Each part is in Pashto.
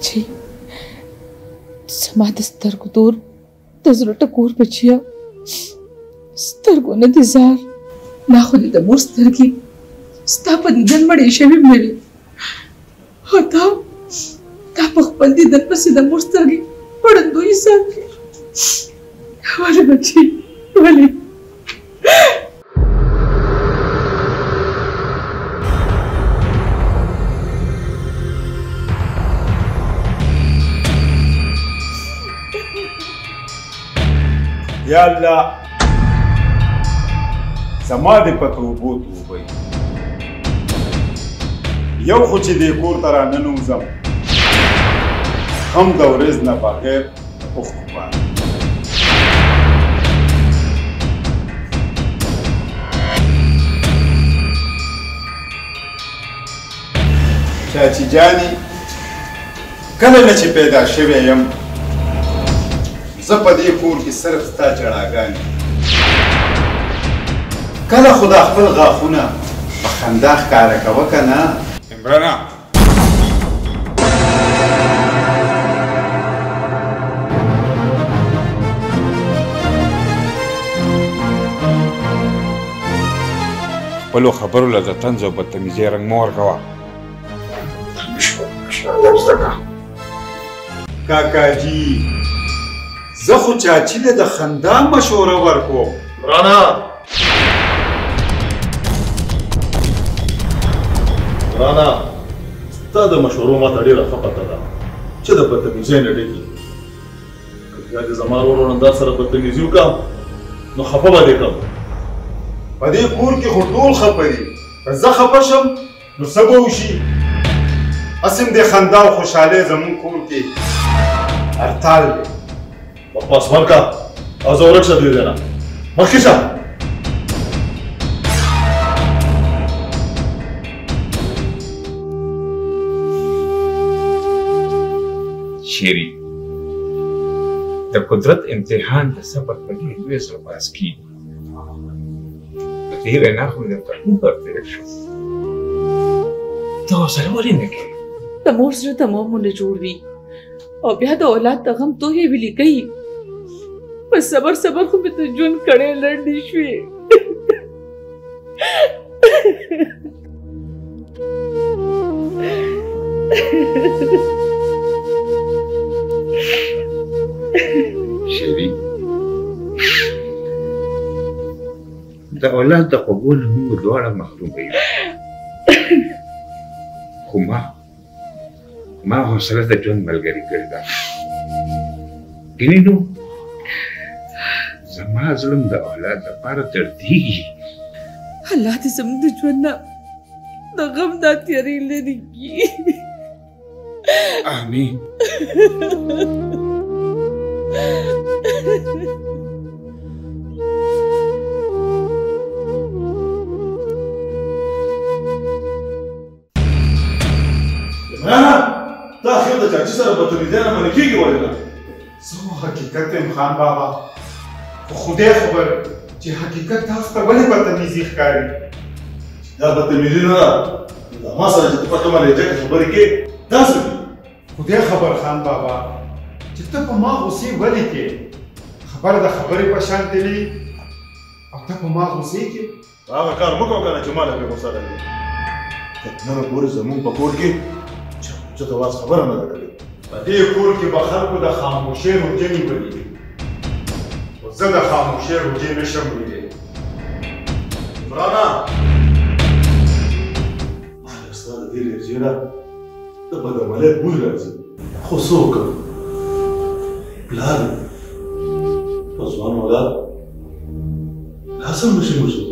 بچي زما د سترګو تور د زړه ټکور بچیا سترګو نه دي زار ما خو دې د مور سترګې ستا په دیدن مړې شوې مې وې او تا په خپل دیدن پسې د مور سترګې پړندویي ساتي ولې بچي ولې یا الله زما دې په توبو توبې یو خو چې دې کور ته راننوځم هم د ورځ نه بغیر اوښکو باندې چاچي جانې کله نه چې پیدا شوی یم زه په دې کور کې صرف ستا جړاګانې کله خو دا خپل غاښونه په خندا ښکاره کوه که نه عمرانه خپلو خبرو له د طنز او بدتمیزۍ رنګ مه ورکوه کاکاجي زه خو چاچي له د خندا مشوره ورکوم رانا ستا د مشورو ماته ډېره ښه پته ده چې د بدتمیزۍ نه ډکې که بیا دې زما ورور نن سره بدتمیزي وکړم نو خفه به دې کړم په دې کور کې خو ټول خفه دي که زه خفه شم نو څه به وشي هسې د خندا او خوشحالۍ زموږ کور کې هرتال دی بکواس بند کړه او زه ورک شه دې ځای نه مخکې شه شیری د قدرت امتحان د صبر په ډېر لوی زړه پاس کېږي په دې وینا خو مې درته هم ورتېر شو ته حوصله ولې نه کوې د مور زړه تمامونه جوړ وي او بیا د اولاد د غم توهې ویلې کوي په صبر صبر خو مې ته ژوند کړی لنډې شوې شیری د اولاد د قبول موږ دواړه محرومه یو خو ما حوصله د ژوند ملګري کړې ده ګینې نو زما زړه د اولاد لپاره دردېږي الله دې زموږ د ژوند نه د غم دا تیارې لرې کړي آمین عمرانه تا اخر د چاچي سره بدتمیزۍ نه منې کېږي ولې نه زه خو حقیقت یم خان بابا خو خدای خبر چې حقیقت تاسو ته ولې بدتمیزي ښکاري دا بدتمیزي نه ده دا ما سره چې ته په کومه لهجه کې خبرې کوې داسې دي خدای خبر خان بابا چې ته په ما غوسې ولې کې خبره د خبرې په شان وي او ته په ما غوسې کې هغه کار مه کوه که نه چې ما له پرې غوسه راځي تر ننه پورې زموږ په کور کې چاته واس خبره نه ده کړې په دې کور کې به خلکو د خاموشۍ روجې نیولې خو زه د خاموشۍ روجې نشم نیولی عمرانه ستا د دې لهجې نه د بدعملۍ بوی راځي خو څه وکړم پلار په ځوان اولاد لا سم نشي مشروطولی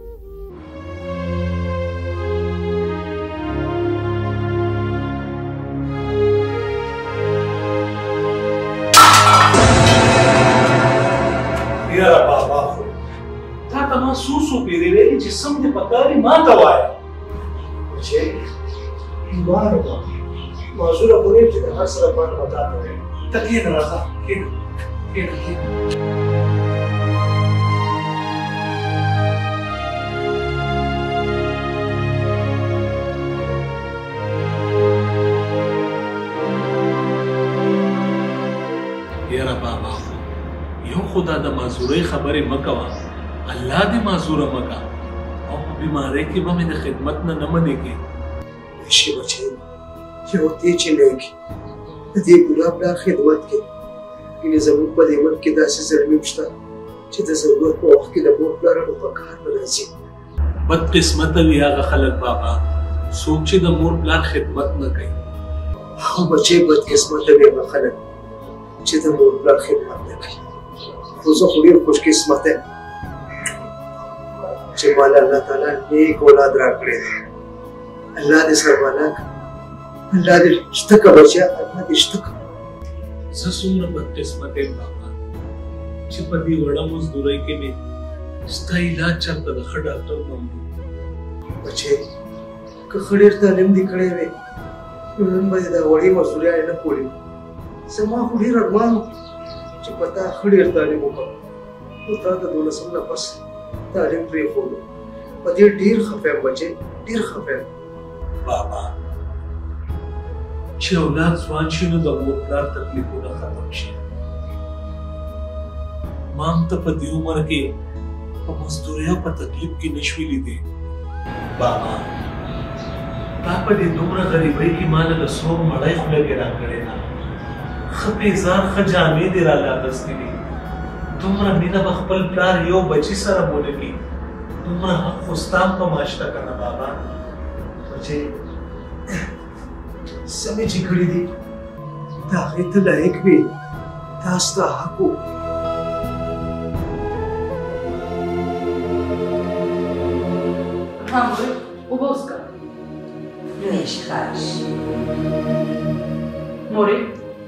یاره بابا تا ته ما څو څو پیرې ویلي چې سم دې پکار دي ما ته وایه بچې هندوانه وکړه معذوره پوهېږم چې د هر څه لپاره به تا ته وایم ته کښېنه راځه کښېنه دا د معذورۍ خبرې مه کوه. الله دې معذوره مه کړه او په بیمارۍ کې به مې د خدمت نه منې کې. شي بچې یو دې چې لیکي د دې ګلاب لا خدمت کې ګینه زموږ په دې ملک کې داسې زلمي شته چې د ضرورت په وخت کې د مور پلارانو په کار نه راځي. بد قسمته وي هغه خلک بابا څوک چې د مور پلار خدمت نه کوي. او بچې بد قسمته وي هغه خلک چې د مور پلار خدمت نه کوي. خو زه خو ډېر خوش قسمته یم چې ماله الله تعالی نیک اولاد راکړی دی. الله دې سربالا کړه، الله دې شته کړه بچیا، الله دې شته کړه. زه څومره بد قسمته یم بابا چې په دې وړه مزدورۍ کې مې ستا علاج چېرته د ښه ډاکټر نه وموند. بچې که ښه ډېر تعلیم دې کړی وی نو نن به دې دا وړې مزدورۍ نه کولې. زما خو ډېر ارمان و چې په تا ښه ډېر تعلیم وکړم، خو تا د 12 نه پس تعلیم پرېښودو. په دې ډېر خفه یم بچې، ډېر خفه یم. بابا چې اولاد ځوان شي نو د مور پلار تکلیفونه ختم شي. ما هم ته په دې عمر کې په مزدورۍ او په تکلیف کې نه شوې لیدې. بابا تا په دې دومره غریبۍ کې ما له د سرو مړۍ خوله کې راکړې ده. ښه پیزار ښه جامې دې راله اخیستې دي. دومره مینه به خپل پلار یو بچي سره ونه کړي. دومره حق خو ستا هم په ما شته که نه بابا؟ بچې سمې چې کړي دي د هغې ته لایق وې، دا ستا حق و. Hambre, Uboska. Lüeș Harș. More,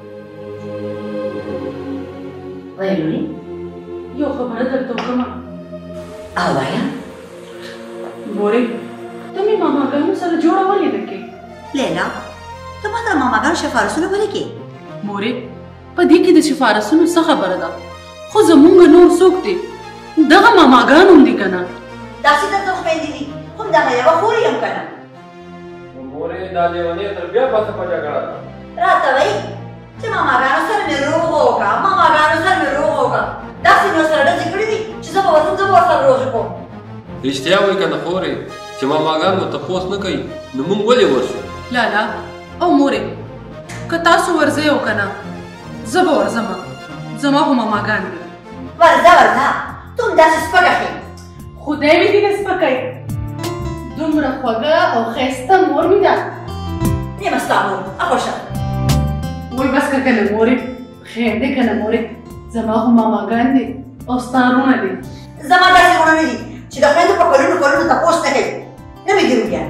Văilui? eu خبره درته وکړم. Avaia? More, ته مې ماماګانو سره جوړه ولې نه کې؟ Lela? ته ما ته ماماګانو سفارشونه ولې کې؟ مورې په دې کې د سفارشونو څه خبره ده؟ خو زمونږ نور څوک دي؟ دغه ماماګان هم دي که نه؟ داسې درته خویندې دي، خو همدغه یوه خور یم که نه؟ مورې دا لیونۍ تر بیا پسه په جګړه ده. راته وایي چې ماماګانو سره مې روغه وکړه، ماماګانو سره مې روغه وکړه. داسې مې ورسره ډزې کړي دي چې زه به ورځم، زه به ورسره روغې کوم. رښتیا وایي که نه خورې چې ماماګان مو تپوس نه کوي نو موږ ولې ورشو؟ لالا او مورې که تاسو ورځئ او که نه زه به ورځم. زما خو ماماګان دي. ورځه ورځه، ته هم داسې سپکه ښې. خدای مې دې نه سپکوي. دومره خوږه او ښایسته مور مې ده. نیمه ستا مور اخوشه. وایي بس که نه مورې، خیر دی که نه مورې، زما خو ماماګان دي او ستا وروڼه دي. زما داسې وروڼه دي چې د خویندو په کلونو کلونو تپوس نه کوي. نه مې ګیروګیان.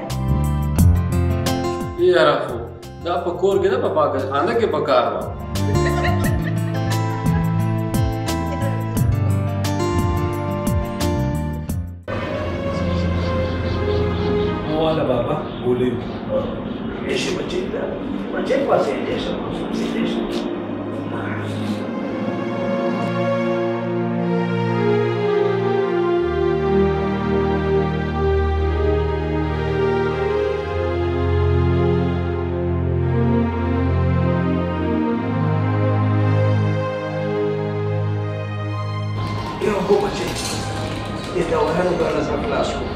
یاره خو دا په کور کې نه په پاکخانه کې پکار وه. والا بابا بولے ایسے بچے کے پاس ہے ایسا ये दौरान का नजर क्लास हो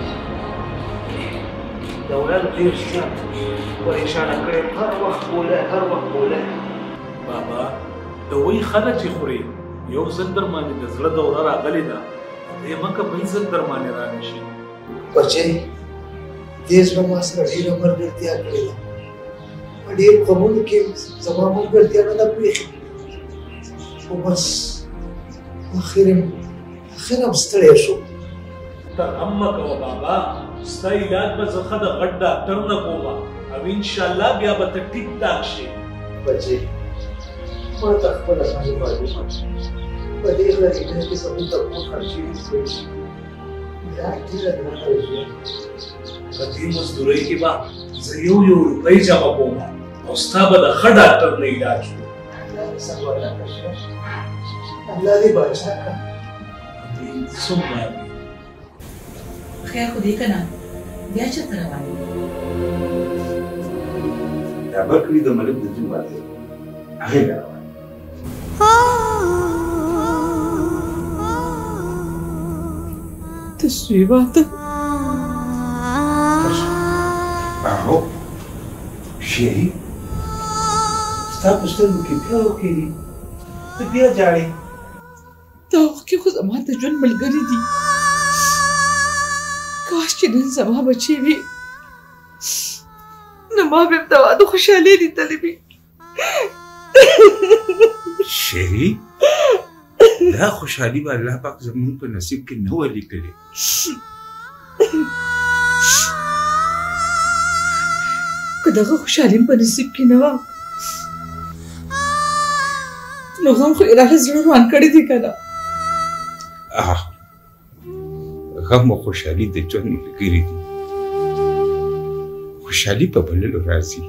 دوران ډېر زیات پریشانه کړی، هر وخت بوله. بابا د وایي خلک چې خوري یو ځل در باندې د زړه دوره راغلې ده، دې مه که بل ځل در باندې رانه شي. بچې دې زړه ما سره ډېره ملګرتیا کړې ده. په ډېرو غمونو کې زما ملګرتیا نه ده پرېښې، خو بس اخر هم ستړی شو. ته غم مه کوه بابا، ستا علاج به زه ښه د غټ ډاکټر نه کوم او انشاءالله بیا به ته ټیک ټاک شي. بچې ما ته خپله باندې معلومه په دې غریبۍ کې زموږ د کور خرچې شوې دي. دا ډېره ګرانه وه. په دې مزدورۍ کې به زه یو روپۍ جمع کوم او ستا به د ښه ډاکټر نه علاج وکړو. الله دې سرواله کړه، الله دې باچا کړه. څومره خیر خو دې که نه بیا چېرته روان یې؟ دا برکلي د ملک د جون واده هغې ته روان سوی واده هغه شیری ستا په سترګو کې بیا وکړي ته بیا جاړې دا وخت کې خو زما د ژوند ملګري دي کاش چې نن زما بچی وي نو ما به د واده خوشحالي لیدلې وي شیری دا خوشحالي به الله پاک زموږ په نصیب کې نه وه لیکلې که دغه خوشحالي په نصیب کې نه وه نو غم خو الهي زړه روان کړی دی که نه غم او خوشحالي د ژوند ملګري دي خوشحالي په بللو راځي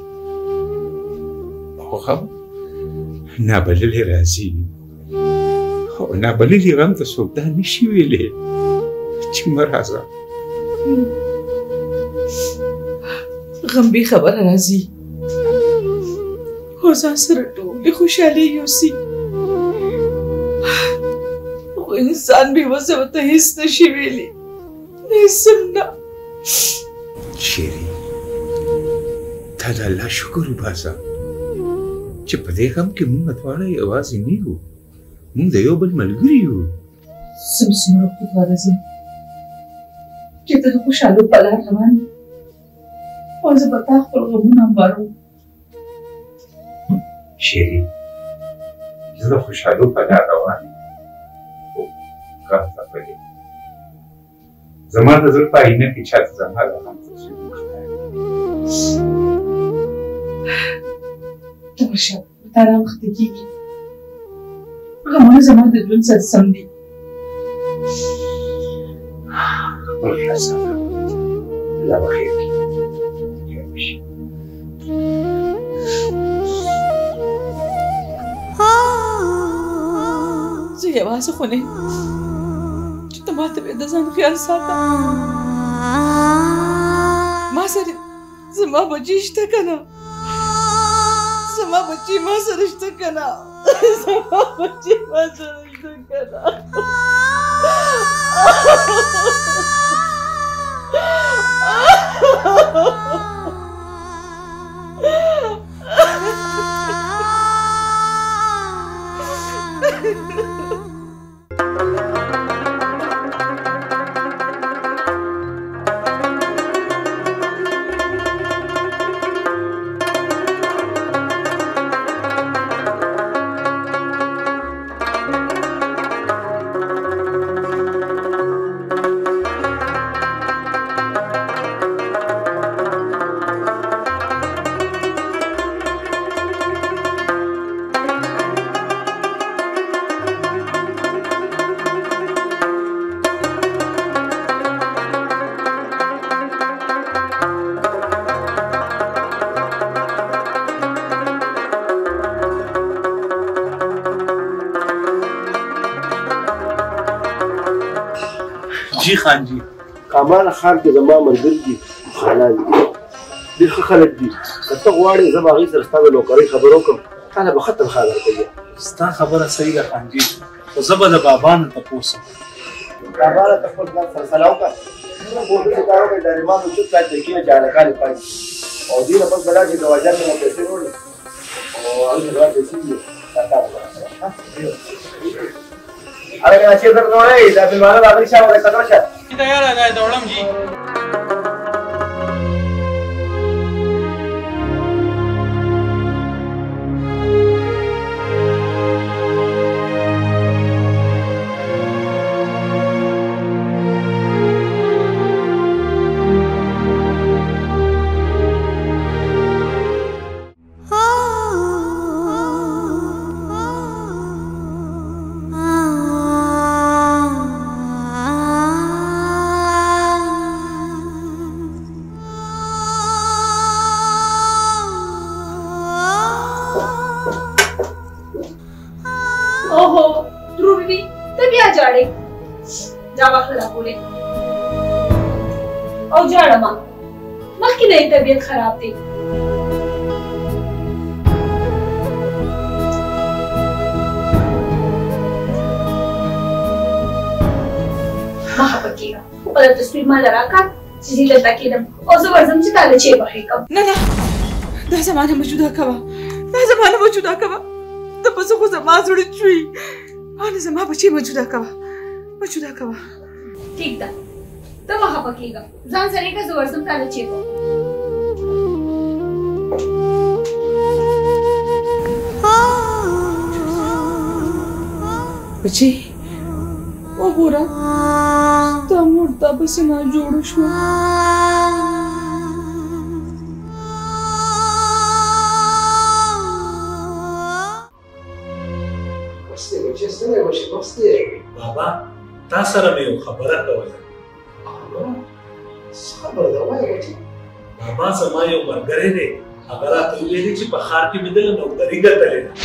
خو غم نابللی راځي او نابللی غم ته څوک دا نشي ویلی چې مه راځه غم بې خبره راځي خو ځان سره ټولې خوشحالي یوسي خو انسان بې وسه ورته هېڅ نشي ویلی نه هېڅ هم نه شیري تا د الله شکر وباسه چې په دې غم کې موږ دواړه یوازې نه یو موږ د یو بل ملګري یو زه به څومره خوشحاله ځم چې ته د خوشحالو په لار روان یې او زه به تا خپل غمونه همباروم شیري زه د خوشحالو په لار روان یم خو غم ته پلي زما د زړه په آینه کې چاته زما د غم تصویر ته ورشه تا راوخته کېږي غمونه زما د ژوند سره سم دي خپل خلاص سره الله به خیر کړي خیر وشي زه یوازې خو نه یم چې ته ما ته بې د ځان خیال ساته ما سره زما بچي شته که نه زما بچی ما سره شته که نه زما بچی ما سره شته که نه جی خان جی کامان خان کې زما ملګري دي خالان دي ډېر ښه خلک دي که ته غواړې زه به هغوی سره ستا د نوکرۍ خبرې وکړم تا له به ښه تنخوا درکوي ستا خبره صحیح ده خان جی خو زه به د بابا نه تپوس بابا له ته خپل ځان سره سلا وکړه بوډۍ دا وکړې ډارېمانو چوپ کړه تکیه جالکانې پای او دې نه پس به دا چې ګواجان نه پیسې وړي او هغوی ته پیسې دي دا کار وکړه अरे अच्छे सर कौन है इधर बिलवाना बाबरी शाह वाला कदम शाह तैयार आ जाए दौड़म जी او جاړه ما مخکې نه طبیعت خراب دی ما خفه کېږه خپل تصویر ما لراکا چې زه دلته کېدم او زه ورځم چې تا له چای پخې کړم. نه دا زمانه مه جدا کوه، دا زمانه مه جدا کوه. ته پس خو زما زړه چوي. نه زما بچی مه جدا کوه، مه جدا کوه. ټیک ده، ته مه خفه کېږه. ځان سره یې که زه ورځم تا له چای پخې. بچی وګوره تا مور تا پسې نه جوړه شوه. بابا تا سره مې یو خبره کوله. بابا زما یو ملګری دی، هغه راته ویلي چې په ښار کې مې دله نوکري ګټلې ده.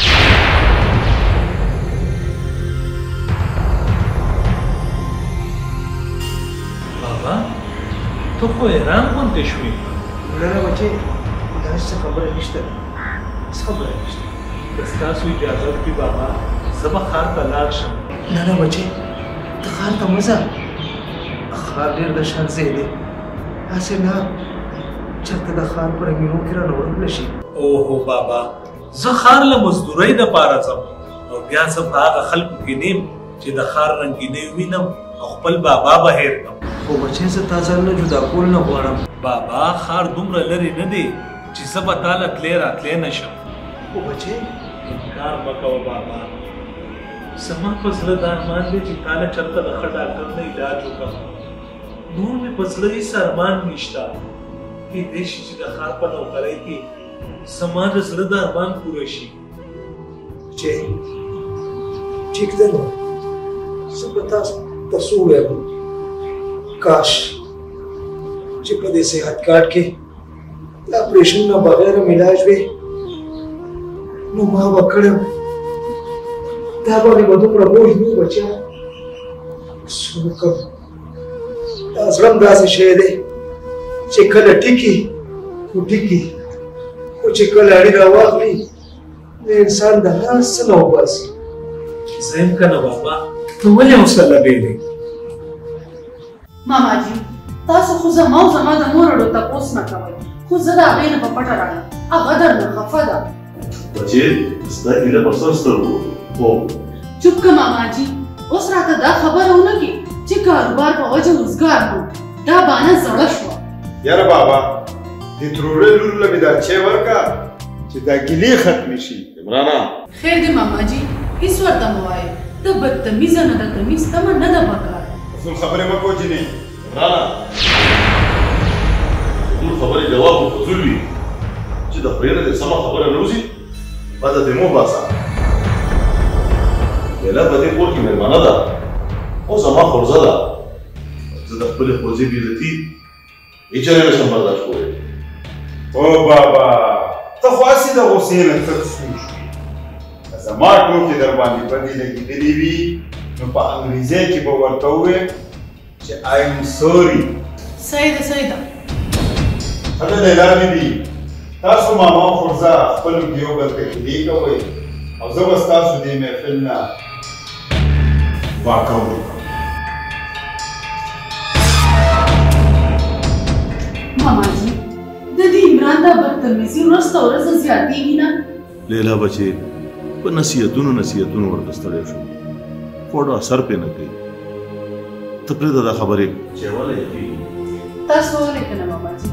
بابا ته خو حیران غوندې شوې. نه بچې دا څه خبره نشته، څه خبره نشته. که ستاسو اجازه وکړي بابا زه به ښار ته لاړ شم. نه بچې ته ښار ته مه ځه، ښار ډېر د شان ځای دی. هسې نه چېرته د ښار په رنګینو کې رانه ورک نه شي. اوهو بابا زه ښار له مزدورۍ دپاره ځم او بیا زه په هغه خلکو کې نیم چې د ښار رنګینۍ ووینم او خپل بابا به هېر کړم. خو بچې زه تا ځان نه جدا کول نه غواړم. بابا ښار دومره لرې نه دی چې زه به تا له تلی راتلی نه شم. خو بچې انکار مه کوه بابا، زما په زړه دا ارمان دی چې تا له چېرته د ښه ډاکټر نه علاج وکړم. نور مې په زړه هېڅ ارمان نشته. کیدای شي چې د ښار په نوکرۍ کې زما د زړه د ارمان پوره شي. بچې ټیک ده نو زه به تاسو ته څه ووایم، کاش چې په دې صحت کارت کې د اپریشن نه بغیر علاج وي نو ما به کړی وم. دا باندې به دومره بوج نه و بچیا. څه وکړم، دا زړه هم داسې شی دی چې کله ټیکي خو ټیکي، خو چې کله اړي راواخلي د انسان د هر څه نه وباسي. زه یم که نه بابا، ته ولې حوصله بېلې؟ ماما جی تاسو خو زما او زما د مور اړو تپوس نه کوئ، خو زه د هغې نه په پټه راغلم. هغه درنه خفه ده. بچې ستا هیله پر سر سترګو. هو چوپ که ماما جی، اوس راته دا خبره ونه کړي چې کاروبار په وجه وزګار نو. دا بانه زړه شوه. یاره بابا د ترورې لور له مې دا چای ورکړه چې دا ګیلې ختمې شي. عمرانه خیر دی ماما جی، هېڅ ورته مه وایه. ته بدتمیزه نه ده، تمیز تمه نه ده پکار. فضول خبرې مه کوه جینې. عمرانه فضول خبرې جواب خو فضول وي چې د خولې نه دې سمه خبره نه وځي بده دې مه باسه. لیلا په دې کور کې مېلمانه ده او زما خورزه ده. زه د خپلې خورزې بېعزتي هېڅ چېرې نه شم برداشت کولی. او بابا ته خو هسې د غوسې نه تک سور شوې. که زما ټوکې در باندې بدې لګېدلې وي نو په انګریزۍ کې به ورته ووایې چې آی ایم سوري. صحیح ده صحیح ده. ښه ده لیلا بیبي، تاسو ماما او خورزه خپلو کې یو بل ته کیلې کوئ او زه به ستاسو دې محفل نه واقع وکړم. ماما جی د دې عمران دا بدتمیزي ورځ تر ورځه زیاتېږي نه. لیلا بچې په نصیحتونو ورته ستړی شو خو اثر پرې نه کوي. ته پرېږده دا خبرې چې اوله یې کېږي. تاسو ولې که نه ماما جی؟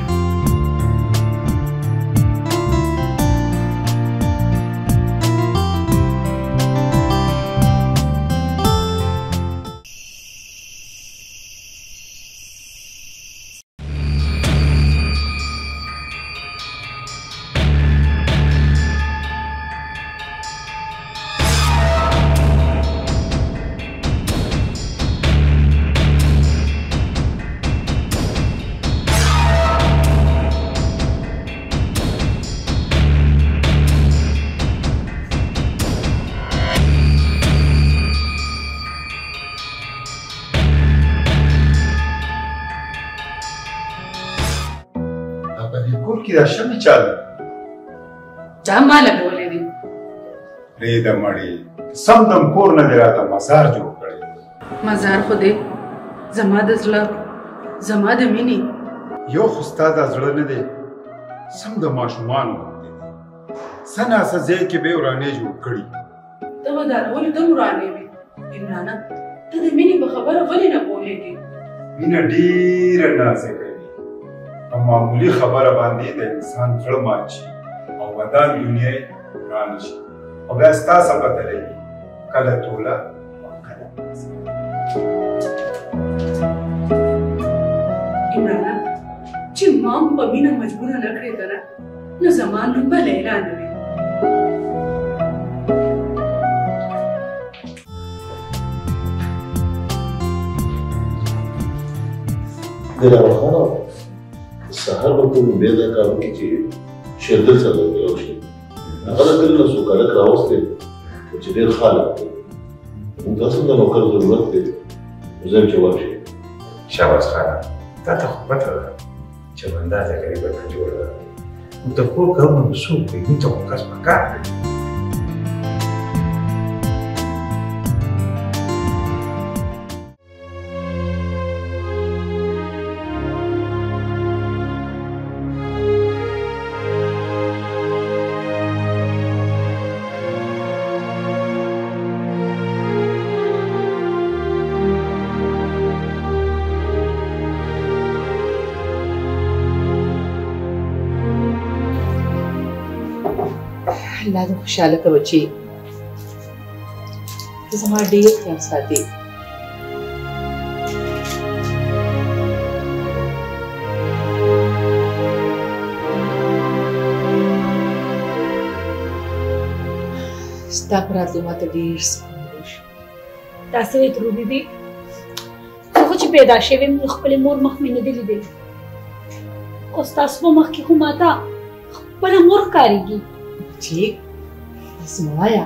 دا شمې چا ده؟ دا ما لګولې دي. پرېږده مړې، سم دم کور نه دې راته مزار جوړ کړی. مزار خو دی زما د زړه زما د مینې یو خو ستا دا زړه نه دی سم د ماشومانو غوندې دی څه ناڅه ځای کې به یې ورانې جوړ کړي ته به دا ولې ته ورانې وې عمرانه ته د مینې په خبره ولې نه پوهېږې مینه ډېره نازه کوي په معمولي خبره باندې د انسان زړه مات شي او ودان دنیا یې وران شي او بیا ستا څه پته لګي کله توله او کله عمرانه چې ما هم په مینه مجبوره نه کړې که نه نو زما نوم به لیلا نه وي دلاره خانه سهار به ټول بیا دا کار وکړي چې شیردل سره یو شي هغه د کلي نه څوک هلک راوستی چې ډېر ښه هلک دی موږ تاسو د نوکر ضرورت دی نو زه یم چې ورشي شاباس خانه تا ته خو پته ده چې بنده د غریبه نه جوړه ده نو د کور کارونه به څوک کوي موږ ته خو کس پکار دی الله دې خوشحاله که بچي ته زما ډېر خیال ساتې ستا په راتلو ماته ډېر سکون وشو داسې وایي ترور بیبي زه خو چې پیدا شوې یم د خپلې مور مخ مې نه دی لیدلی خو ستاسو په مخ کې خو ماته خپله مور ښکارېږي ټیک داسې مه وایه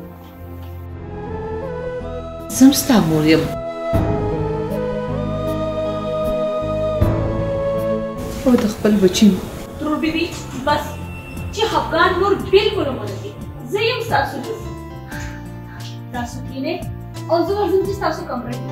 زه هم ستا مور یم او د خپل بچي ترور بیبي بس چې خفګان نور بلکل ونه دي زه یم ستاسو لور تاسو کښېنئ او زه ورځم چې ستاسو کمره کې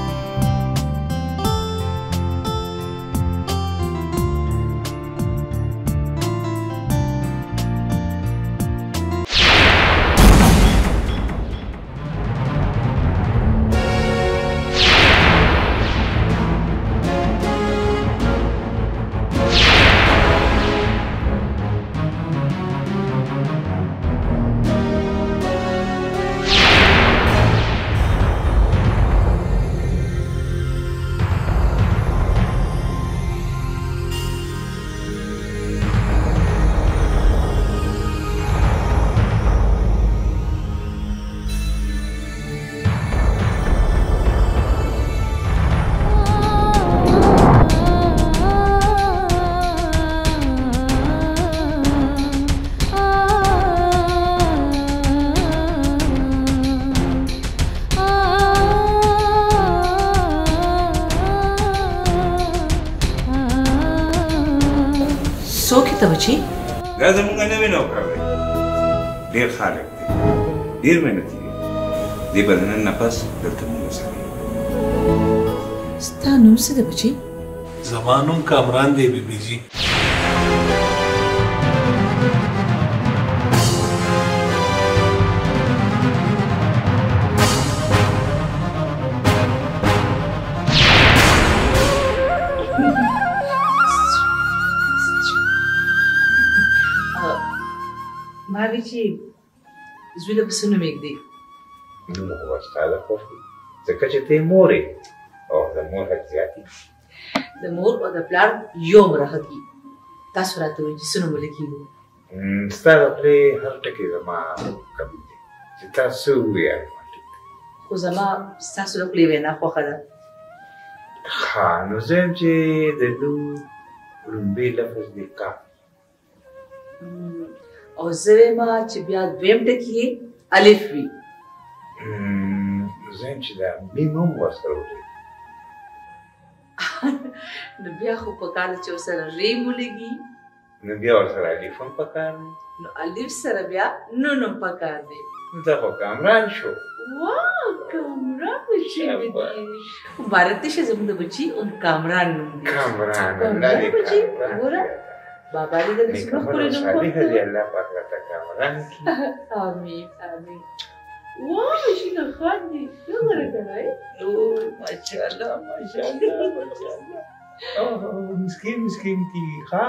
څوک یې ته بچي دا زموږ نوی نوکر دی ډېر ښه هلک دی ډېر محنتي دی دې به د نن نه پس دلته موږ سره یو ستا نوم څه دی بچي زما نوم کامران دی بیبي جي ما وی چې زوی له پسې نوم ایږدي نوم خو به ستا د خوښ وي ځکه چې ته یې مور یې او د مور حق زیات دي د مور او د پلار یو عمره حق دي تاسو راته وایئ چې څه نوم ولیکېږو ستا د خولې هر ټکی زما قبول دی چې تا څه ووایې خو زما ستاسو د خولې وینا خوښه ده ښه نو زه یم چې د نوم لومبی لفظ دی کاف او زه وایم چې بیا دویم ټکي یې الف وي زه یم چې دا میم هم ورسره ولري نو بیا خو پکار ده چې ورسره ریم ولګي نو بیا ورسره الف هم پکار دی نو الف سره بیا نون هم پکار دی نو دا خو کامران شو واو کامران بچی دی مبارک شه زموږ د بچی او کامران نوم دی کامران الله دې بچی ګوره بابا دې د څو پورې نوم دې الله پاک راته کامران آمین آمین واو شنو خاندي څنګه راغلی او ماشاءالله مسكين کی ها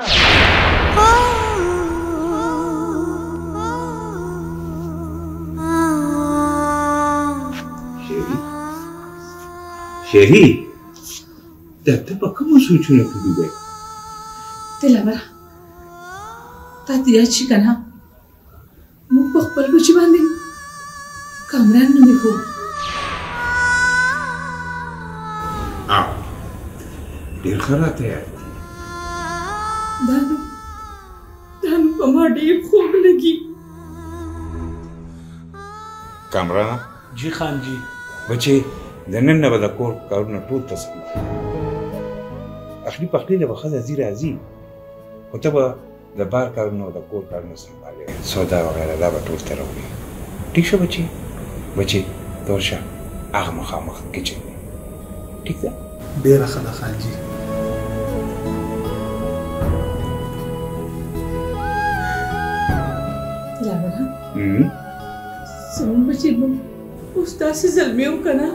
شهری دا ته په کوم سوچونه کې دی دلبره تا ته یاد شي که نه موږ په خپل بچي باندې کامران نوم ایښود ډېر ښه راته یاد دی دا نوم په ما ډېر خوږ لګي کامرانه جی خان جی بچې د نن نه به د کور کارونه ټول ته سمبالوي اخلي پخلي له به ښځه ځي راځي خو ته به د بار کارونه او د کور کارونه سمبالوي سودا وغیره دا به ټول ته راوړي ټیک شه بچې ته ورشه هغه مخامخ کچن دی ټیک ده ډېره ښه ده خان جي دلبره زموږ بچي به اوس داسې زلمي و که نه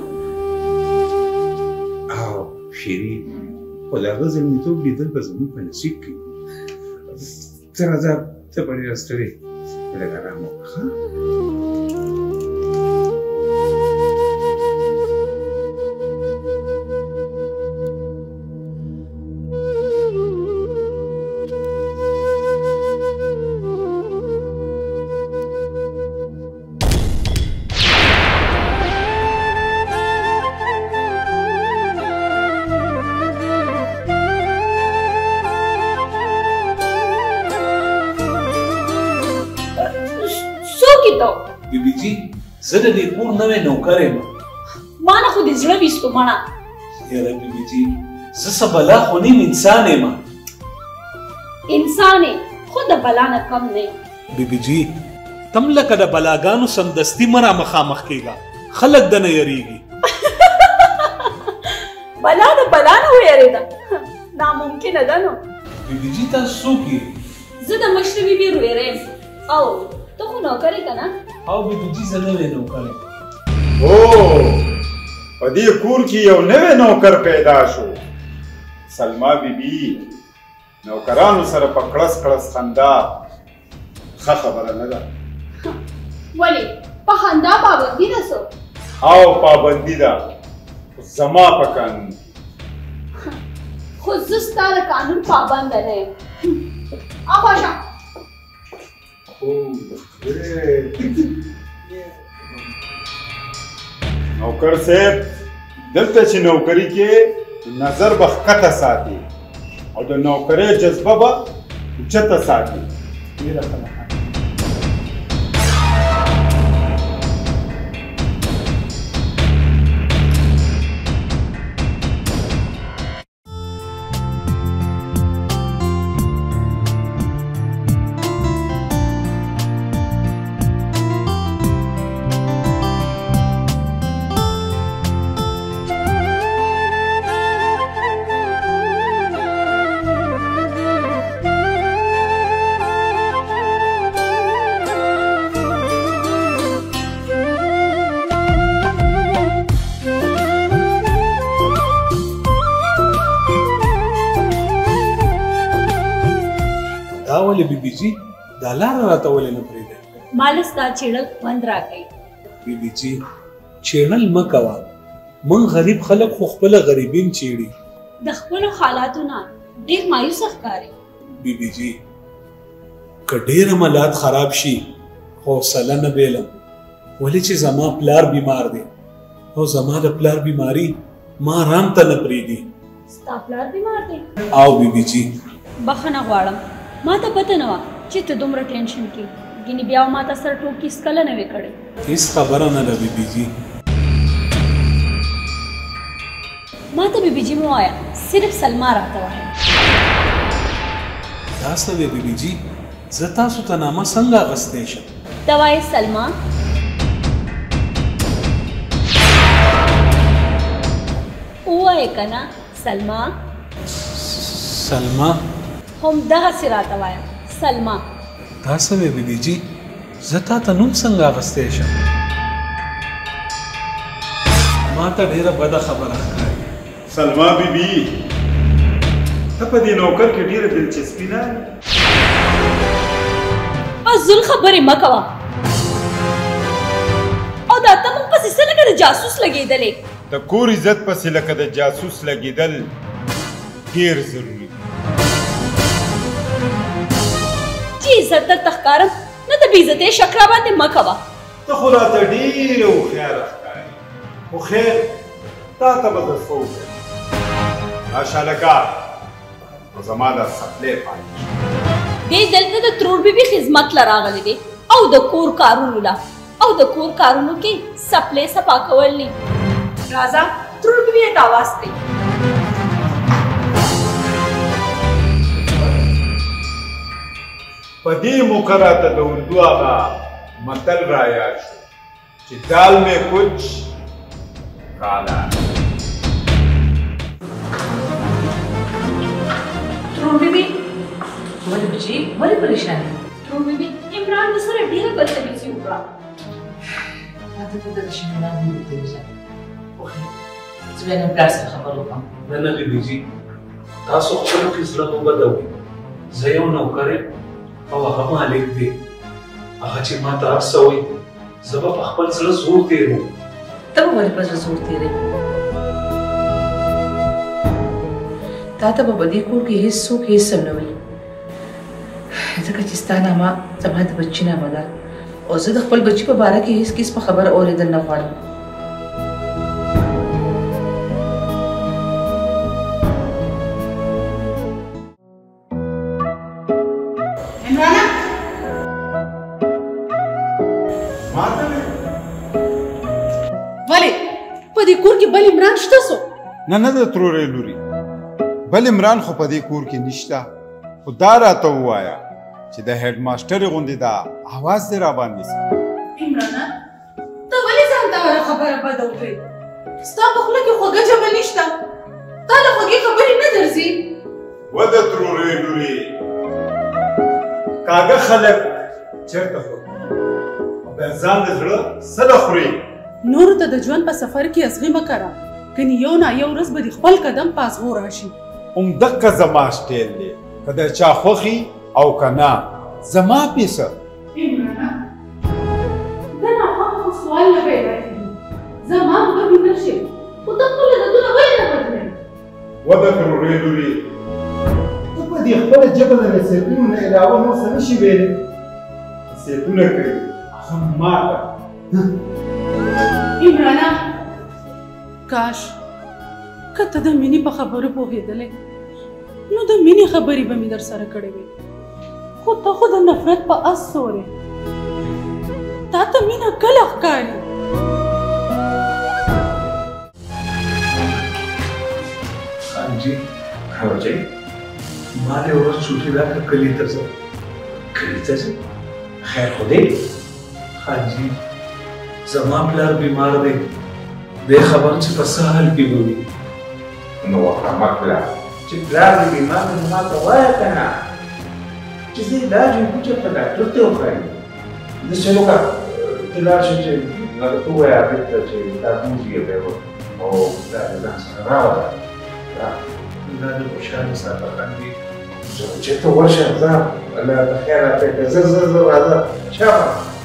شیري خو د هغه زلمیتوب لیدل به زموږ په نصیب کې ته راځه ته به ډېره ستړې لږ ارام وکړه بیبي جي زه د دې کور نوی نوکر یم ما نه خو دې زړه ویستو مړه یاره بیبي جي زه څه بلا خو نیم انسان یم انسان یې خو د بلا نه کم نه یې بیبي جي تم لکه د بلاګانو سمدستي مه را مخامخ کېږه خلک دنه یریږي بلا د بلا نه ویرېده ناممکنه ده نو بیبي جي تاسو څوک یې زه د مشرې بیبي رویره یم او ته خو نوکر یې که نه او بیبي جي زه نوی نوکر یم او په دې کور کې یو نوی نوکر پیدا شو سلما بیبي نوکرانو سره په کړس کړس خندا ښه خبره نه ده ولې په خندا پابندي ده څه او پابندي ده زما په قانون خو زه ستا د قانون پابنده نه یم اخواشه نوکر صاحب دلته چې نوکري کې نظر به ښکته ساتي او د نوکرۍ جذبه به اوچته ساتي ډېره ښه ده ولې بیبي جي دا لاره راته ولې نه پرېږدې ما له ستا چیړل خوند راکوي بیبي جي چیړل مه کوه موږ غریب خلک خو خپله غریبین چیړي د خپلو حالاتو نه ډېر مایوسه ښکاري بیبي جي که ډېر عملات خراب شي حوصله نه بیلم ولې چې زما پلار بیمار دی او زما د پلار بیماري ما آرام ته نه پرېږدي ستا پلار بیمار دی او بیبي جي بخښنه غواړم ما ته پته نه وه چې ته دومره ټینشن کې ګینې بیا ما ته سره ټوکې هېڅکله نه وې کړې هېڅ خبره نه ده بیبي جي ما ته بیبي جي مه وایه صرف سلما راته وایه دا څه دی بیبي جي زه تاسو ته نامه څنګه اخیستی شم ته وایې سلما وایې کنه سلما. سلما هم دغسې راته وایه سلما. دا څه وې بیبي جي؟ زه تا ته نوم څنګه اخیستی شم؟ ما ته ډېره بده خبره ښکاري. سلما بیبي ته په دې نوکر کې ډېره دلچسپي نه لرې. فضول خبرې مه کوه. او دا ته موږ پسې څه لکه د جاسوس لګېدلې؟ د کور عزت پسې لکه د جاسوس لګېدل ډېر ضروري. چې عزت درته ښکارم نو د بې عزتۍ شک راباندې مه کوه. ته خو راته ډېره هوښیاره ښکارې، خو خیر تا ته به درته وکړم. راشه لکه نو زما دا څپلۍ پاتې شي. دې دلته د ترور بیبي خدمت له راغلی دی او د کور کارونو له او د کور کارونو کې څپلۍ صفا کول دي. راځه ترور بیبي ته اواز کوي. په دې موقع راته د اردو هغه متل رایاد شو چې دال میں کچھ کالا. ترور بیبي ولې بچي ولې پریشان یې؟ ترور بیبي عمران د سره ډېره بدتمیزي وکړه. ما ته دلته د شمېران هم وکړل. زه بیا نن پلار سره خبرې وکړم. نه بیبي جي، تاسو خپلو کې زړه مه بدوئ. زه یو نوکر یم او هغه مالک دی. هغه چې ما ته هر څه وایي زه به په خپل زړه زور تېروم. ته به ولې په زړه زور تېروې؟ تا ته به په دې کور کې هېڅوک هېڅ هم نه وایي، ځکه چې ستا نامه زما د بچي نامه ده او زه د خپل بچي په باره کې هېڅ قسمه خبره اورېدل نه غواړم. عمرانه ولې په دې کور کې بل عمران شته څو؟ نه د ترورې لوري بل عمران خو په دې کور کې نشته. خو دا راته ووایه چې د هیډ ماسټرې غوندې دا اواز دې راباندې سي. عمرانه ته ولې ځان ته هره خبره بده وکړې؟ ستا په خوله کې خوږه ژبه نشته، تا له خوږې خبرې نه درځي. و د ترورې لوري کاږه خلک چېرته خوري او بیا ځان د زړه څه نه خوري. نورو ته د ژوند په سفر کې ازغي مه کړه، کني یو نه یو ورځ به د خپل قدم په ازغو راشي. همدقه زما سټیل دی، که د چا خوښي او که نه زما پیسه. عمرانه دا ناخوښه سوال نه پیدا کېږي. زما به نه شي خو ته خپل عادتونه ولې نه بدلوې؟ و د ترورې لوري ته په دې خپله ژبه د نصیحتونو نه علاوه نور څه نشي ویلی. نصیحتونه کوي هغه ما ته. عمرانه کاش که ته د مینې په خبرو پوهېدلې نو د مینې خبرې به مې در سره کړې وې، خو ته خو د نفرت په اس سورې. تا ته مینه کله ښکاري؟ خان جي راوځئ، ما دې ورځ چوټي راکړه کلي ته ځم. کلي ته ځم؟ خیر خو دی؟ خان جي زما پلار بیمار دی، دی خبر چې په څه حال کې به وي. نو ورته مه کړه چې پلار دې بیمار دی، نو ما ته وایه که نه چې زه علاج وکړو چې په ډاکټر ته وښایي. داسې وکړه ته لاړ شه چې هغه ته ووایه هغې ته چې دا موز یې بیوه او دا دې ځان سره راوړه. دا دې خوشحاله ساته خان جي. چېرته ورشه ځه الله د خیر راکړي که زه راځه شابه.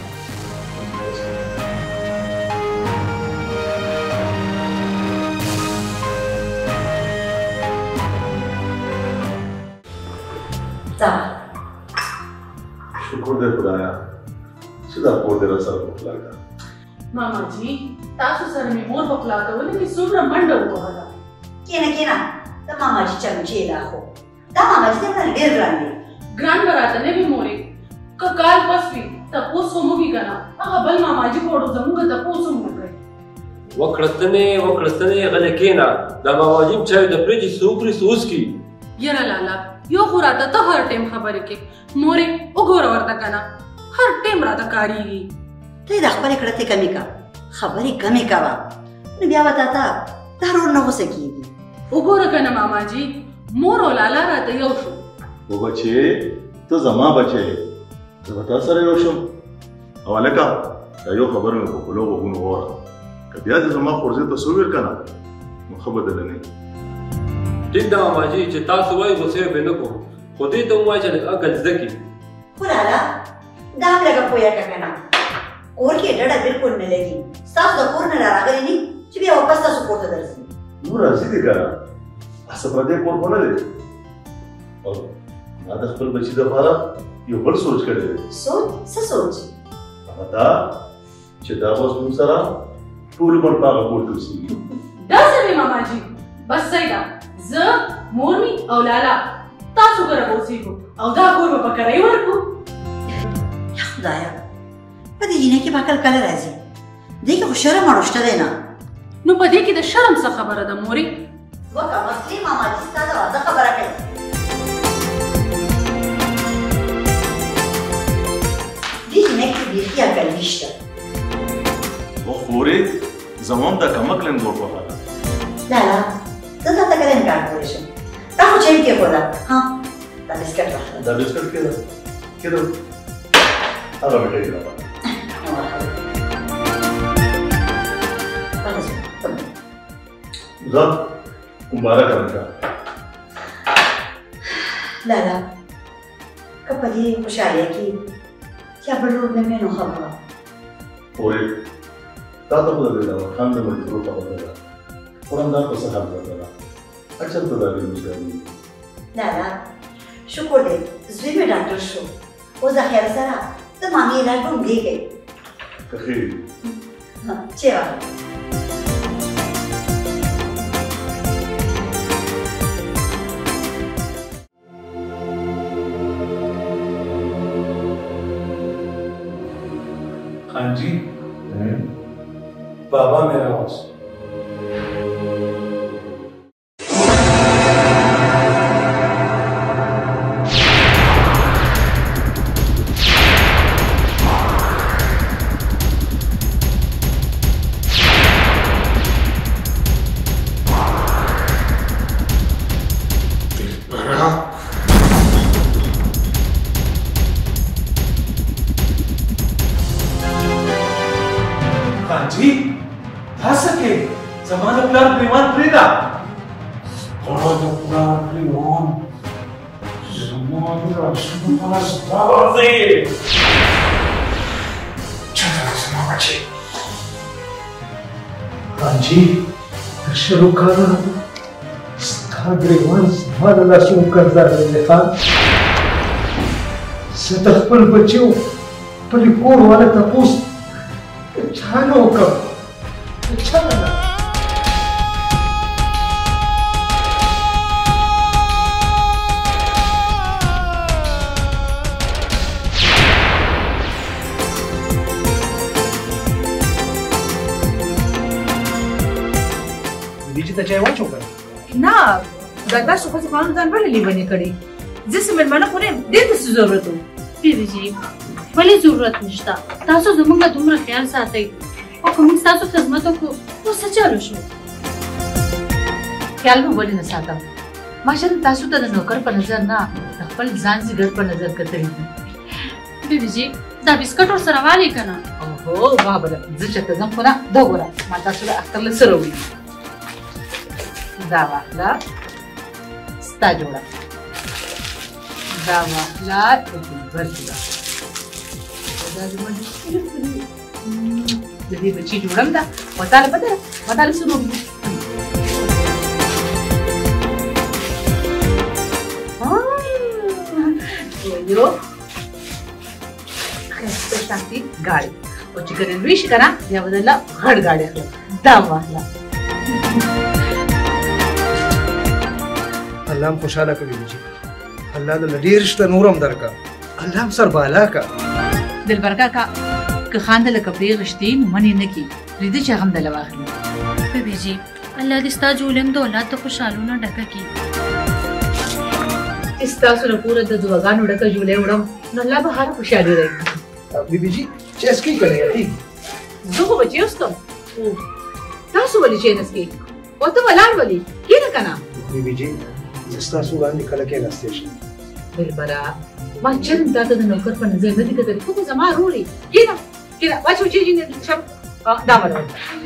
شکر دې خدایا چې دا کور دې راسره پخلا کړه. ماما جی تاسو سره مې مور پخلا کولې مې څومره منډه ووهله. کېنه د ماما جي چمچې دا خو دا ماما جي درته ډېر ګران دی. ګران به راته نه وي مورې، که کال پس وي تپوس خو موږ که نه هغه بل ماما جي غواړو زموږ تپوس هم وکړئ. وکړستنې غلی کېنه، دا ماما جي چای د پرې چې څه وکړي څه وڅکي. یره لالا یو خو راته ته هر ټایم خبرې کې مورې وګوره ورته که نه هر ټایم راته کارېږي. ته یې د خپلې کړتې کمې کوه، خبرې کمې کوه، نو بیا به تا ته دا رور نه غوسه کېږي. وګوره کنه ماما جی مور او لالا راته یو شو. و بچې ته زما بچې زه به تا سره یو شم. او هلکه دا یو خبره مې په خولو غوږونو واوره که بیا دې زما خورزې ته څه وویل که نه نو ښه بدله نه ټیک ده ماما جی چې تاسو وایي غوسې به نه کوم خو دې ته ووایه چې لږ عقل زده کړي. خو لالا دا هم لږه پوهه کړه که نه کور کې ډډه بلکل نه لګي. ستاسو د کور نه راغلي نه چې بیا واپس تاسو کور ته درځي. نو راځي دې که نه هسه پردی کور خو نه دی. او ما د خپل بچي دپاره یو بل سوچ کړی دی. سوچ؟ څه سوچ؟ هغه دا چې دا اوس موږ سره ټول عمر په هغه کور کې اوسېږي. داسې وي ماما جی بس صحیح ده. زه مور مې او لالا تاسو کره به اوسېږو او دا کور به په کرایه ورکړو. یا خدایه په دې جینۍ کې به عقل کله راځي؟ دې کې خو شرم اړ شته دی نه. نو په دې کې د شرم څه خبره ده مورې؟ وکه مسلې ماما جي ستا د واده خبره کوي. دې جینۍ کې بیخي عقل نشته. و خورې زما هم دا کمک لنګور خوښه ده. لالا زه تا ته کله انکار کولی شم. دا خو چای مې کېښوده. ها دا بسکټ واخله. دا بسکټ کېده هغه مې ټیک راوړه. ځه مبارک ورکړه. لالا که په دې خوشحالۍ کې چا بل لور نه وي نو ښه به وه. خورې تا ته خو د داور خان د ملګرو خبره ده خو همدا خو څه حال درته ده چېرته دا ډېر مشکل لالا شکر دی زوی مې ډاکټر شو اوس د خیر سره د مامې علاج به همدې کوي. که ښې وي چای واخله. खान जी बाबा मेरा बॉस. जी था सके जमाना प्लान प्रेमान प्रेदा जमाना प्लान प्रेमान जमाना सुपास दावे चला समाज जी शुरू कर स्टाग्रेवन हमारा शुरू कर दे खान ستخبل بچو په کور والا تاسو چانو کا چانا بیجی ته چای واچو کړه نه دا تاسو خو ځان ځان ولې لیونی کړی زه مېلمانه خو نه دې ته څه ضرورت و بیبي جی ولې ضرورت نشته تاسو زموږ دومره خیال ساتئ او که موږ ستاسو خدمت وکړو نو څه چالو شو خیال به ولې نه ساتم ما شاید تاسو ته د نوکر په نظر نه د خپل ځان ځیګر په نظر کتلی دي بیبي جی دا بسکټ ورسره والې که نه اوهو واه بله زه چېرته ځم خو نه دا ګوره ما تاسو له اختر له سره وویل دا واخله ستا جوړه دا واخله بل جوړه دا زما د دې بچي جوړم ده وتاله بدله وتاله څه وکړو yo ښایسته شانتي ګاډي او چې کله لوی شي که نه بیا به درله غټ ګاډي اخلم دا واخله الله هم خوشحاله کوي بیجی الله دې ډېر رشته نور هم درکړه الله هم سر بالا کا دلبر کاکا که خان د له کپړې غشتي نو منې نه کي پرېږده چې هغه هم دله واخلي بیبي جی الله دې ستا جولم د اولاد د خوشحالونه ډکه کړي چې ستاسو نه پوره د دعاګانو ډکه جولۍ وړم نو الله به هر خوشحالي راکړي بیبي جی چسکی کړی زه خو به چېستم تاسو ولې چېنسکئ او ته ولاړ ولې کینه کنه بیبي جی زستا سو باندې کله کې نستې شي دلبره ما چرم تا ته د نوکر په نظر نه دي کتل خو زما روري کینه واچو چې نه شپ دا وره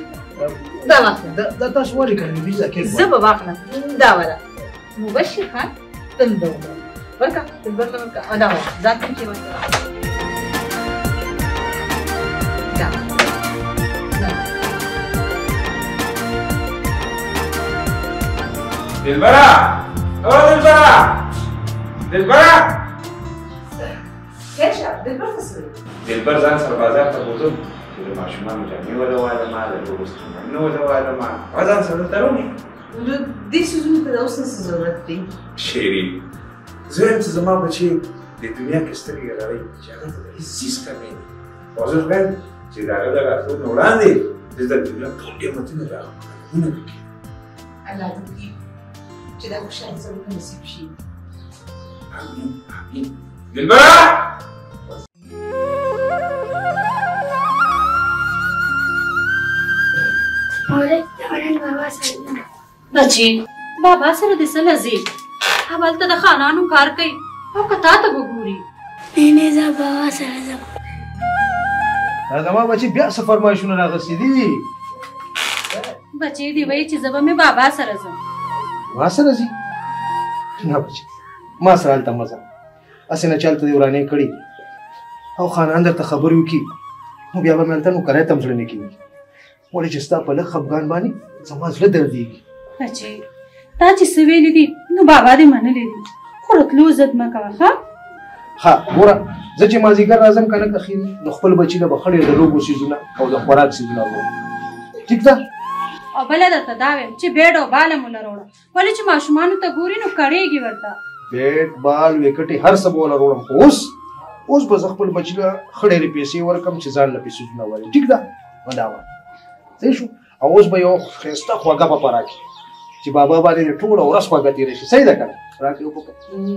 دا تاسو ولې کړی بیبي ځکه زه به واخلم دا وره مبشر خان تل دا ورکا دلبر ورکا دا وره ځان کې ورکا دلبرا او دلبرا کېشه دلبر څه سوي دلبر ځان سره بازار ته بوزم چې د ماشومانو جامې ولوالم د ټولو سترګو ولوالم ځان سره ترونی دې سوزونو ته د اوس څه ضرورت دی شیرین زه هم چې زما بچي د دنیا کې سترګې لري چې هغه ته هیڅ څیز کمې نه وي زه وایم چې د هغه د راتلو نه وړاندې د دنیا ټول نعمتونه راغونډ کړي الله دې وکړي چې دا خوشحالي زموږ نصیب شي آمین آمین دلبرا بچی بابا سره د څه لځي هلته د خانانو کار کوي او که تا ته وګوري نه زه بابا سره ځم زما بچي بیا څه فرمایشونه راغلي دي بچی دی وایي چې زه به مې بابا سره ځم ما سره ځي نه بچي ما سره هلته مزه اسې نه چلته دې ورانې کړي او خانان درته خبرې وکړي نو بیا به مې هلته نوکری ته هم زړه نه کېږي ولې چې ستا په لږ خفګان باندې زما زړه دردېږي بچی تا چې څه ویلي دي نو بابا دې منلي دي خو راتلو ضد مه کوه ښه ها ګوره زه چې مازدیګر راځم که نه که خیر نو خپل بچي له به خړې د لوبو څیزونه او د خوراک څیزونه وړم ټیک ده او بله درته دا وایم چې بیډ او باله مو له وروړه ولې چې ماشومانو ته ګوري نو کړېږي ورته بیټ بال وکټې هر څه به وله وړم خو اوس به زه خپل بچي له خړېرې پیسې ورکړم چې ځان له پیسېزونه وایي ټیک ده نو دا وایه صحیح شو او اوس به یو ښایسته خوږه په راکړي چې بابا باندې ټوله ورځ خوږه تېره شي صحیح ده که نه راکړي وپکړه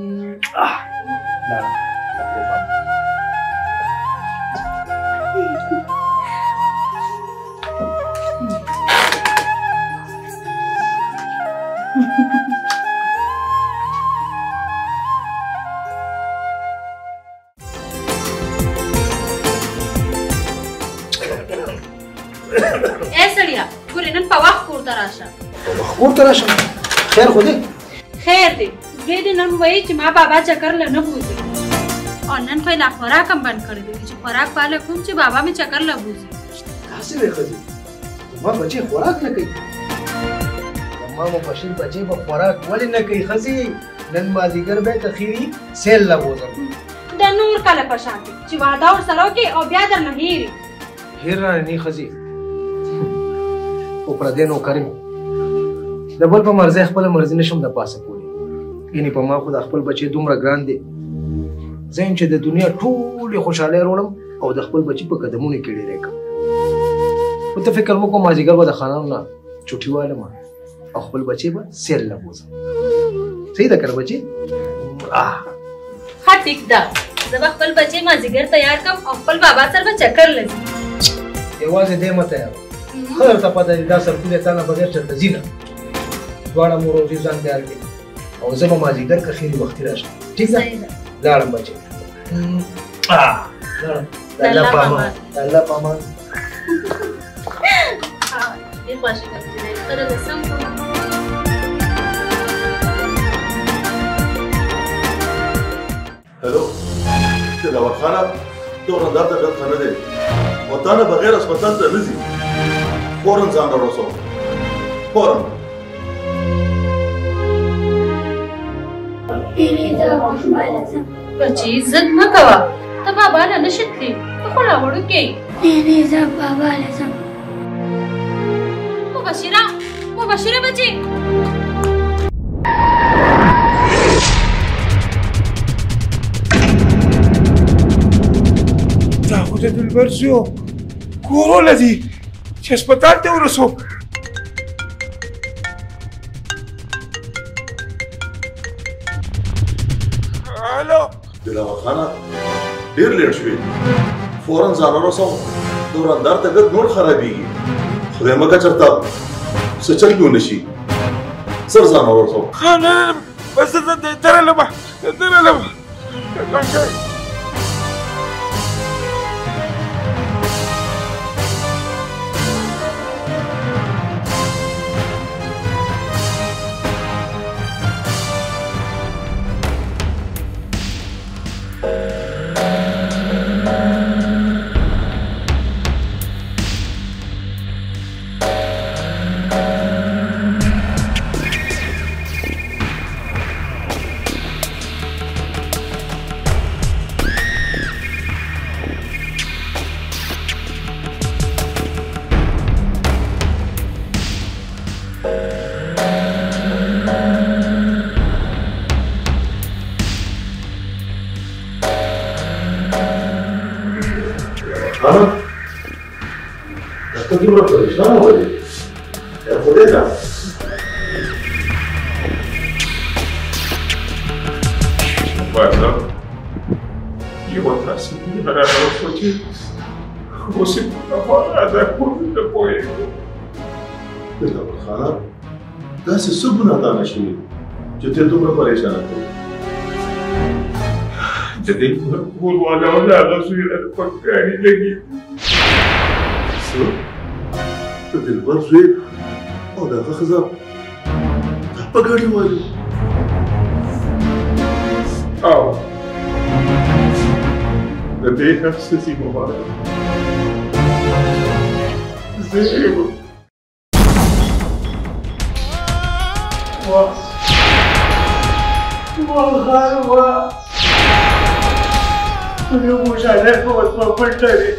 کور ته راشم خیر خو دی خیر دی زوی دې نن وایي چې ما بابا چکر له نه بوځي او نن خو یې لا خوراک هم بند کړی دی چې خوراک پاله کوم چې بابا مې چکر له بوځي داسې وی ښځې زما بچې خوراک نه کوي زما مبشر بچې به خوراک ولې نه کوي ښځې نن مازدیګر به که خیري سیل له بوځم د نور کله په شان کې چې واده ورسره وکړي او بیا درنه هېري هېر رانه نه ښځې خو پردی نوکر مې د بل په مرضی خپله مرضي نشم د پاسه کولی یعنې په ما خو د خپل بچی دومره ګران دی زه یم چې د دنیا ټولې خوشحالۍ راوړم او د خپل بچي په قدمونو کې ډېری کړم خو ته فکر مه کوه مازدیګر به د خانانو نه چوټي والم او خپل بچی به سیل له بوځم صحیح ده که نه بچي ښه ټیک ده زه به خپل بچی مازدیګر تیار کړم او خپل بابا سره به چکر له ځي یوازې دې مه تیار ښه درته پته دي دا سرکونه تا نه بغیر چېرته ځي نه دواړه مو روزي ځان تیار کړي او زه به مازدیګر که خیري وختي راشم ټیک ده لاړم بچې لاړم د الله په امان د الله په امان ډېر خواشي کوم چې سره د سم هلو دلاور خانه دومره درته ډک ښه نه دی او تا نه بغیر اسپتال ته نه ځي فورا ځان راورسوه فورا بچی ضد مه کوه ته بابا له نه شي تللی ته خو لا وړوکی نه زه بابا له ځم مبشره بچی دا خو د دلبر زوی کورونه دي چې هسپتال ته ورسو دلاور خانه ډېر لیټ شوې فورا ځان راورسوه د ورندار طبیعت نور خرابېږي خدای مکه چېرته سچل کیوں نشي سر ځان ورسو خانه بس ترى لما پریشان ہو گئی خودے کا ये вот раз не надо случай восемь надо будет такое खाना दस सुबह ना था नशे जो ते तुम परेशान थे जब वो वाला रसूल पकाने लगी तो दिल पर सुई और दाखा खजा पकड़ी वाली आओ لديها نفسي مبارك زيرو والغلوة ونموش عليك وتفضلتني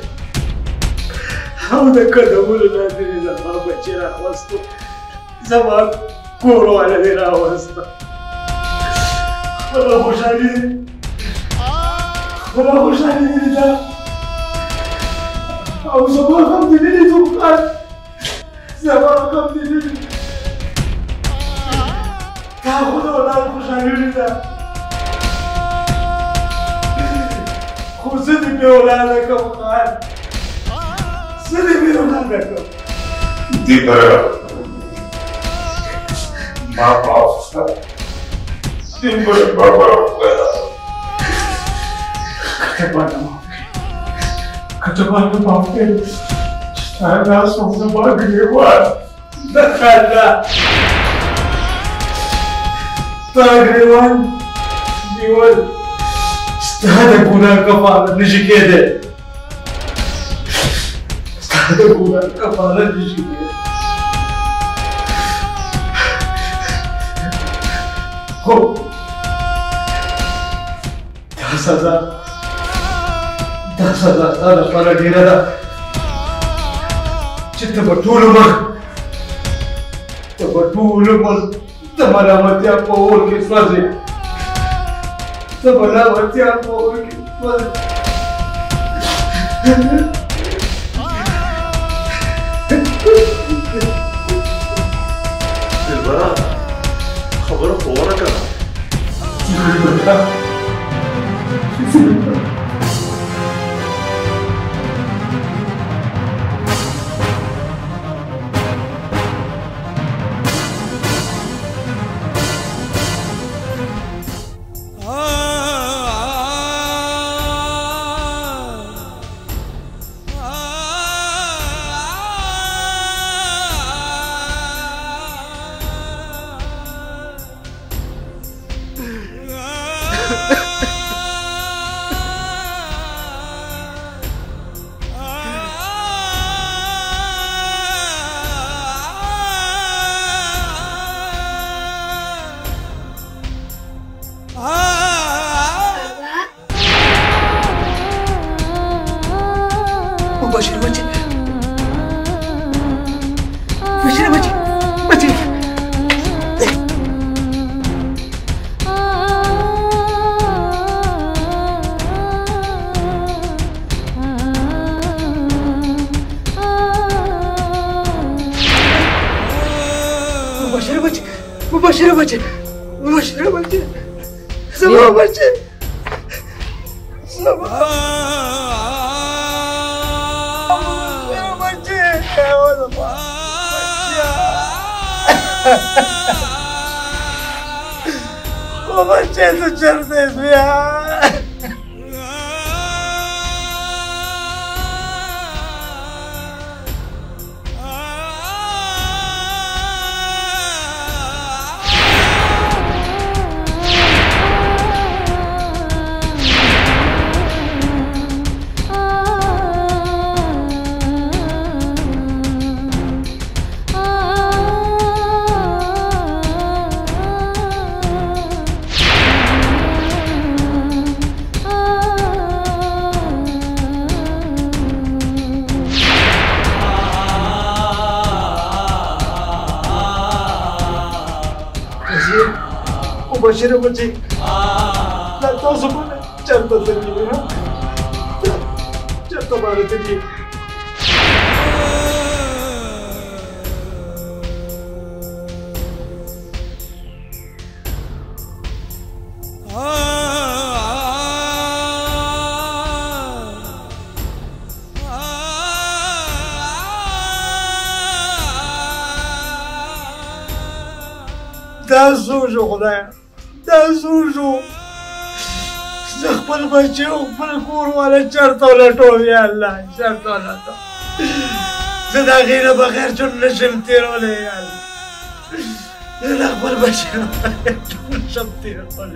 حولك كدبول نادري زمان بجرا وسطو زمان كورو على ذرا وسطو ولا خوش عليك ولا خوش عليك ده أو زمان خمدني توقعت زمان خمدني تاخذ ولا خوش عليك ده خذني بأولادك وقعت سيدي بأولادك دي طريقة ما بعرف ما بعرف كتبنا معفن أنا أصلا ما أقريبان دخلنا تقريبا بيقول استهدفونا كفارة نجي كده استهدفونا كفارة نجي كده هو ده سزا أنا فانا دينا ده جت بطول مخ تبطول مخ تملامتي أقول كيسوازي تملامتي أقول كيسوازي البراء خبره فورا كده مباشرة بچه مباشرة بچه زمان بچه زمان بچه वो बच्चे तो चलते थे Bashir bachee na to subhana chanta tani ha chanta mare tani da sujo khudaya دا سوجو خپل بچي او خپل کور والا چرته ولټوم یا الله چرته ولټوم زه د هغې نه بغیر ژوند نشم تېرولی یا الله زه د خپل بچي نه بغیر ژوند نشم تېرولی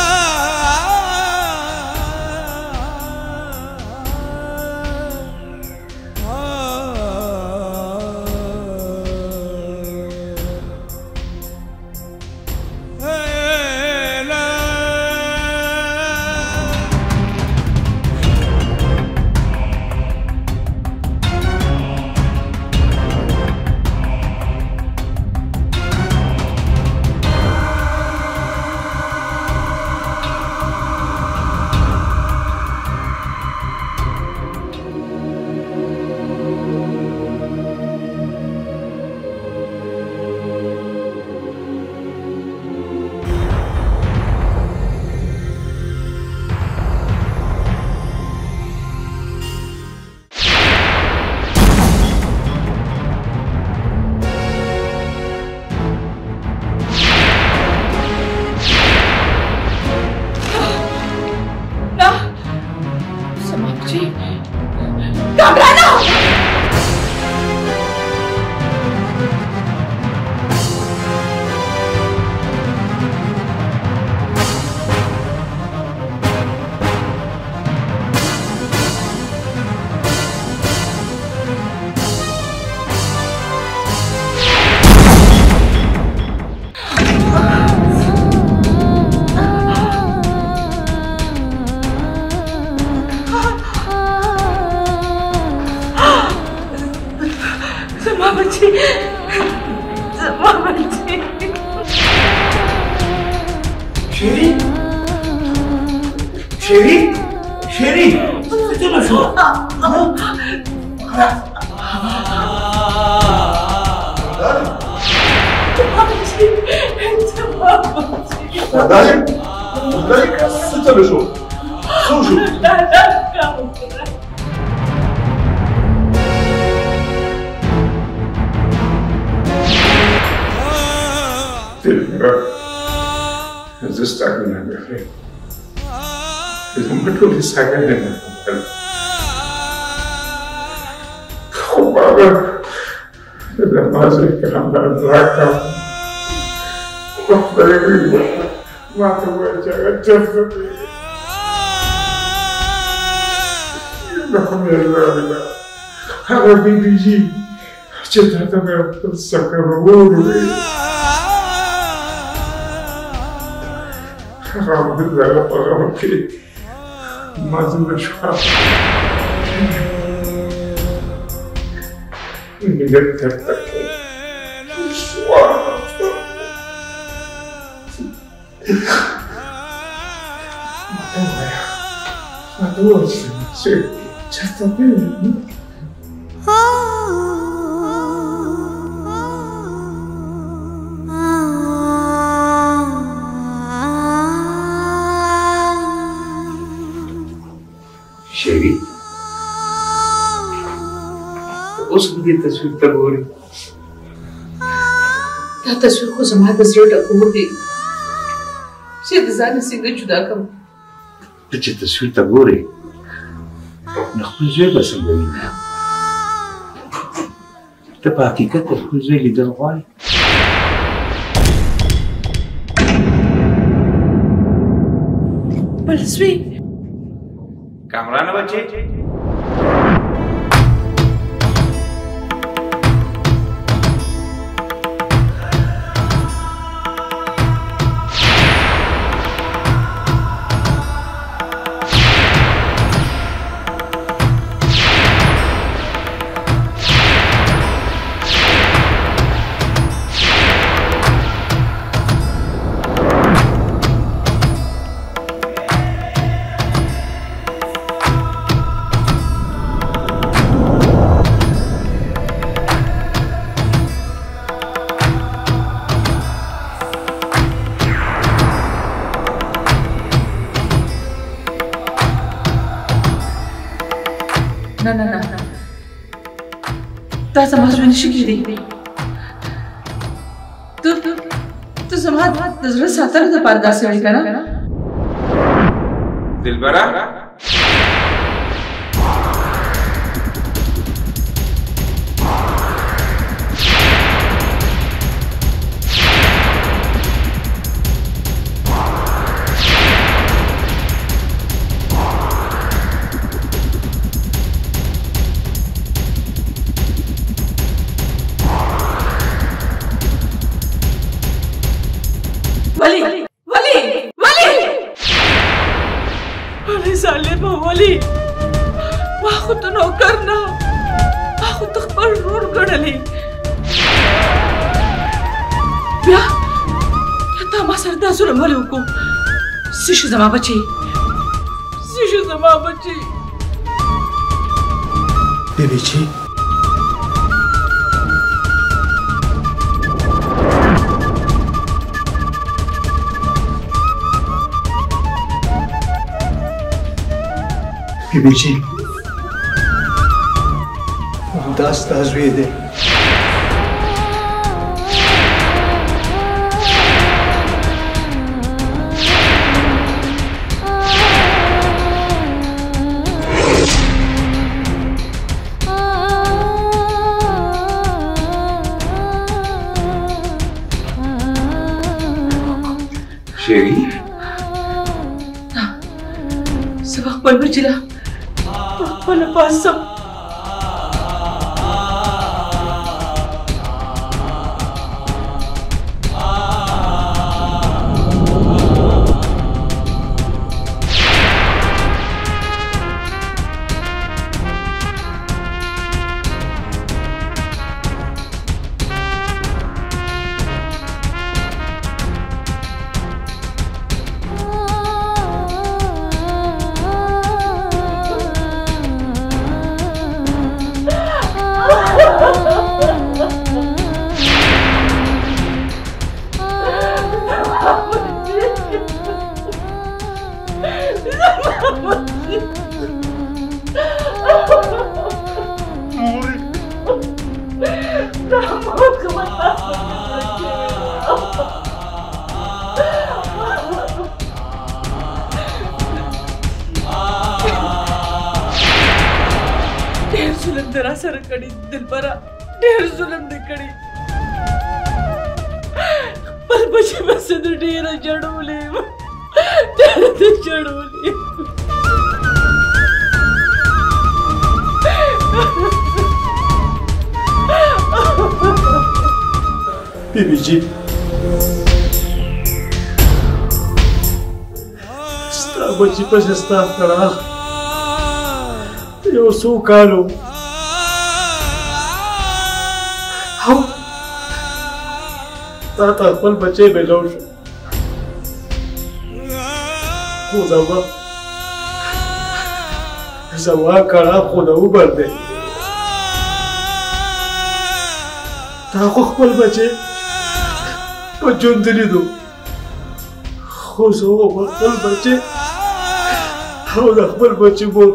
شيرين اوس دې تصویر ته ګوري دا تصویر خو زما د زړه ټکور دی چې د ځان څنګه جدا کړم. ته چې تصویر ته ګورې نو خپل زوی به څنګه وینې؟ ته په حقیقت د خپل زوی لیدل غواړې؟ بل زوی کامرانه بچې نه دا زما زوی نشي کېدی. ته زما د زړه ساتلو دپاره داسې وایې که نه؟ دلبره ولی ظالمه ولی ما خو ته نوکر نه ما خو ته خپل ورور ګڼلې بیا تا ما سره دا ظلم ولې وکړو؟ څه شو زما بچی څه شو زما بچی بیبیچی بیبیچی دا ستا زوی دی. شیری زه به خپل بچي له خپله پاسم. ډېر ظلم دې راسره کړی دلبره ډېر ظلم دې کړی خپل بچي به څه د ډېره جړولې ډېره دې جړولې بیبیچی ستا بچي پسې ستا کړه یو څو کالو او تا ته خپل بچی میلاو شو خو زما کړه خو نه وبر دی تا خو خپل بچی په ژوند لیدو خو زه به خپل بچی او د خپل بچي مور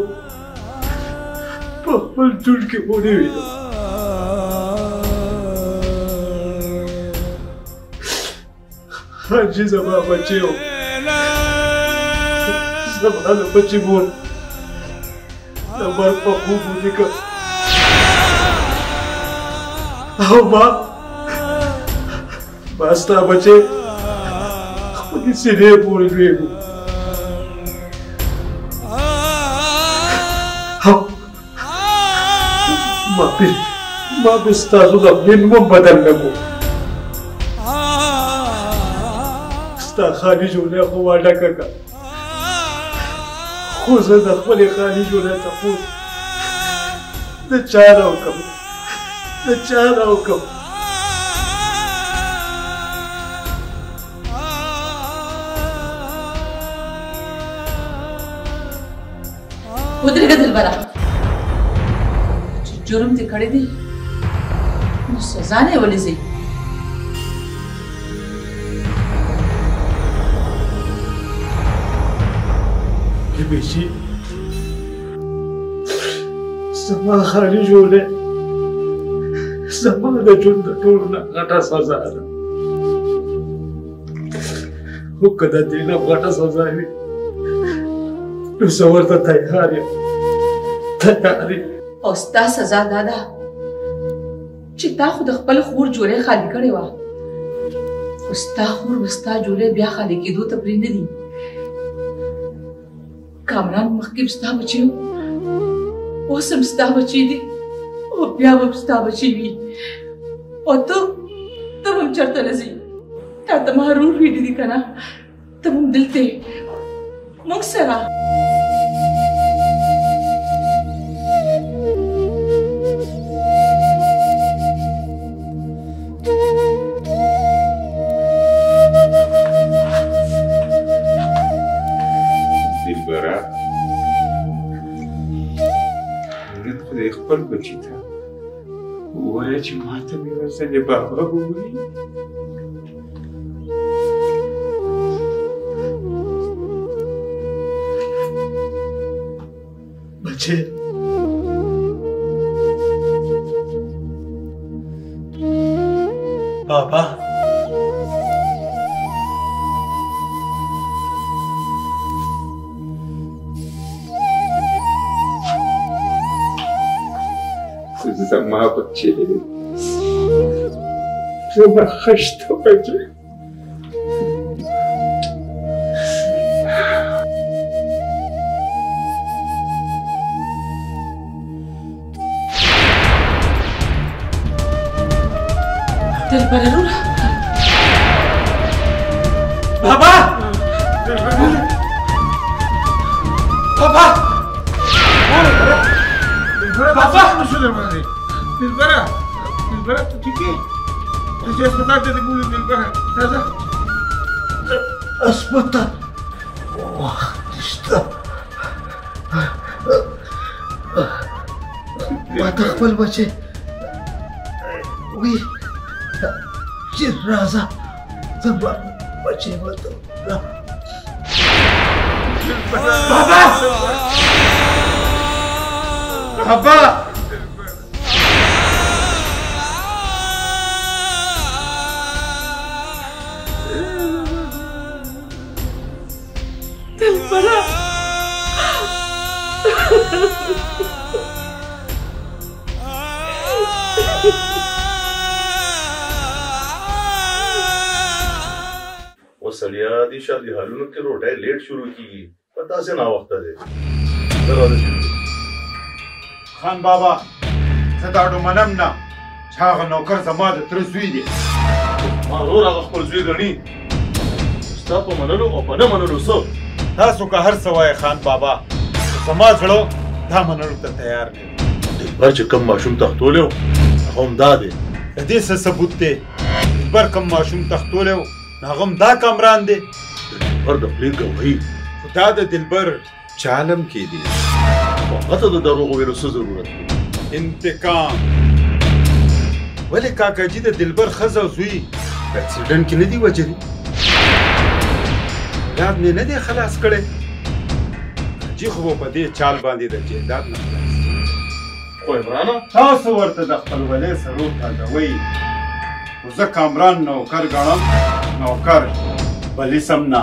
په خپل ژوند کې ونه وینم حاجي زما بچي و زما د بچي مور د مرګ په خوب ولیکه او ما ستا بچي خپلې سینې پورې لویږو ما به ستاسو د مین نوم بدل نه کړو ستا خالي جوړه خو واډه کړه خو زه د خپلې خالي جوړه تپوس د چا نه وکړم ودرېږه دلبره چې جرم دې کړی دی نو سزا نه یې ولې ځي بیشي زما خالي جوړه زما د ژوند د ټولو نه غټه سزا ده خو که د دې نه غټه سزا وي نو زه ورته تیار یم او ستا سزا دا ده چې تا خو د خپل خور جوړې خالي کړې وه خو ستا خور به ستا جوړې بیا خالي کېدو ته پرې نه دي کامران مخکې به ستا بچي و اوس هم ستا بچي دي او بیا به ستا بچي وي او ته هم چېرته نه ځې تا ته محرور ویلي دي که نه ته هم دلته موږ سره خپل بچی ته ووایه چې ما ته مې یوه ځلې بابا ووایي بچې بابا زما بچې زما خشته بچې دلبره لوره بابا بابا بابا شو درباندې دلبره ته ټیک یې چې هسپتال ته دې بوځو دلبره راځه هسپتال وخت نشته ما ته خپل بچی وی چې راځه زما بچی ورته بابا بابا دلبره وسلیا دي شادي حالونو کې روټه لیټ شروع کیږي پتا سه نا وخت ده خان بابا زه دا ډو منم نه چې هغه نوکر زما د تره زوی دی ما نور هغه خپل زوی ګڼي ستا په منلو او په نه منلو څه تاسو که هر څه وایې خان بابا زما زړه دا منلو ته تیار دی دلبر چې کوم ماشوم تختولی و هغه هم دا دی د دې څه ثبوت دی دلبر کوم ماشوم تختولی و هغه هم دا کامران دی دلبر د پلې ګواهي خو دا د دلبر چالم کې دی هغه ته د دروغو ویلو څه ضرورت دی انتقام ولې کاکاجي د دلبر ښځه او زوی په اکسیډنټ کې نه دي وجلي جایداد مې نه دی خلاص کړی حاجي خو به په دې چال باندې د جایداد نه خلاص خو عمرانه تاسو ورته د خپل ولې سرور تازوئ خو زه کامران نوکر ګڼم نوکر بلې سم نه.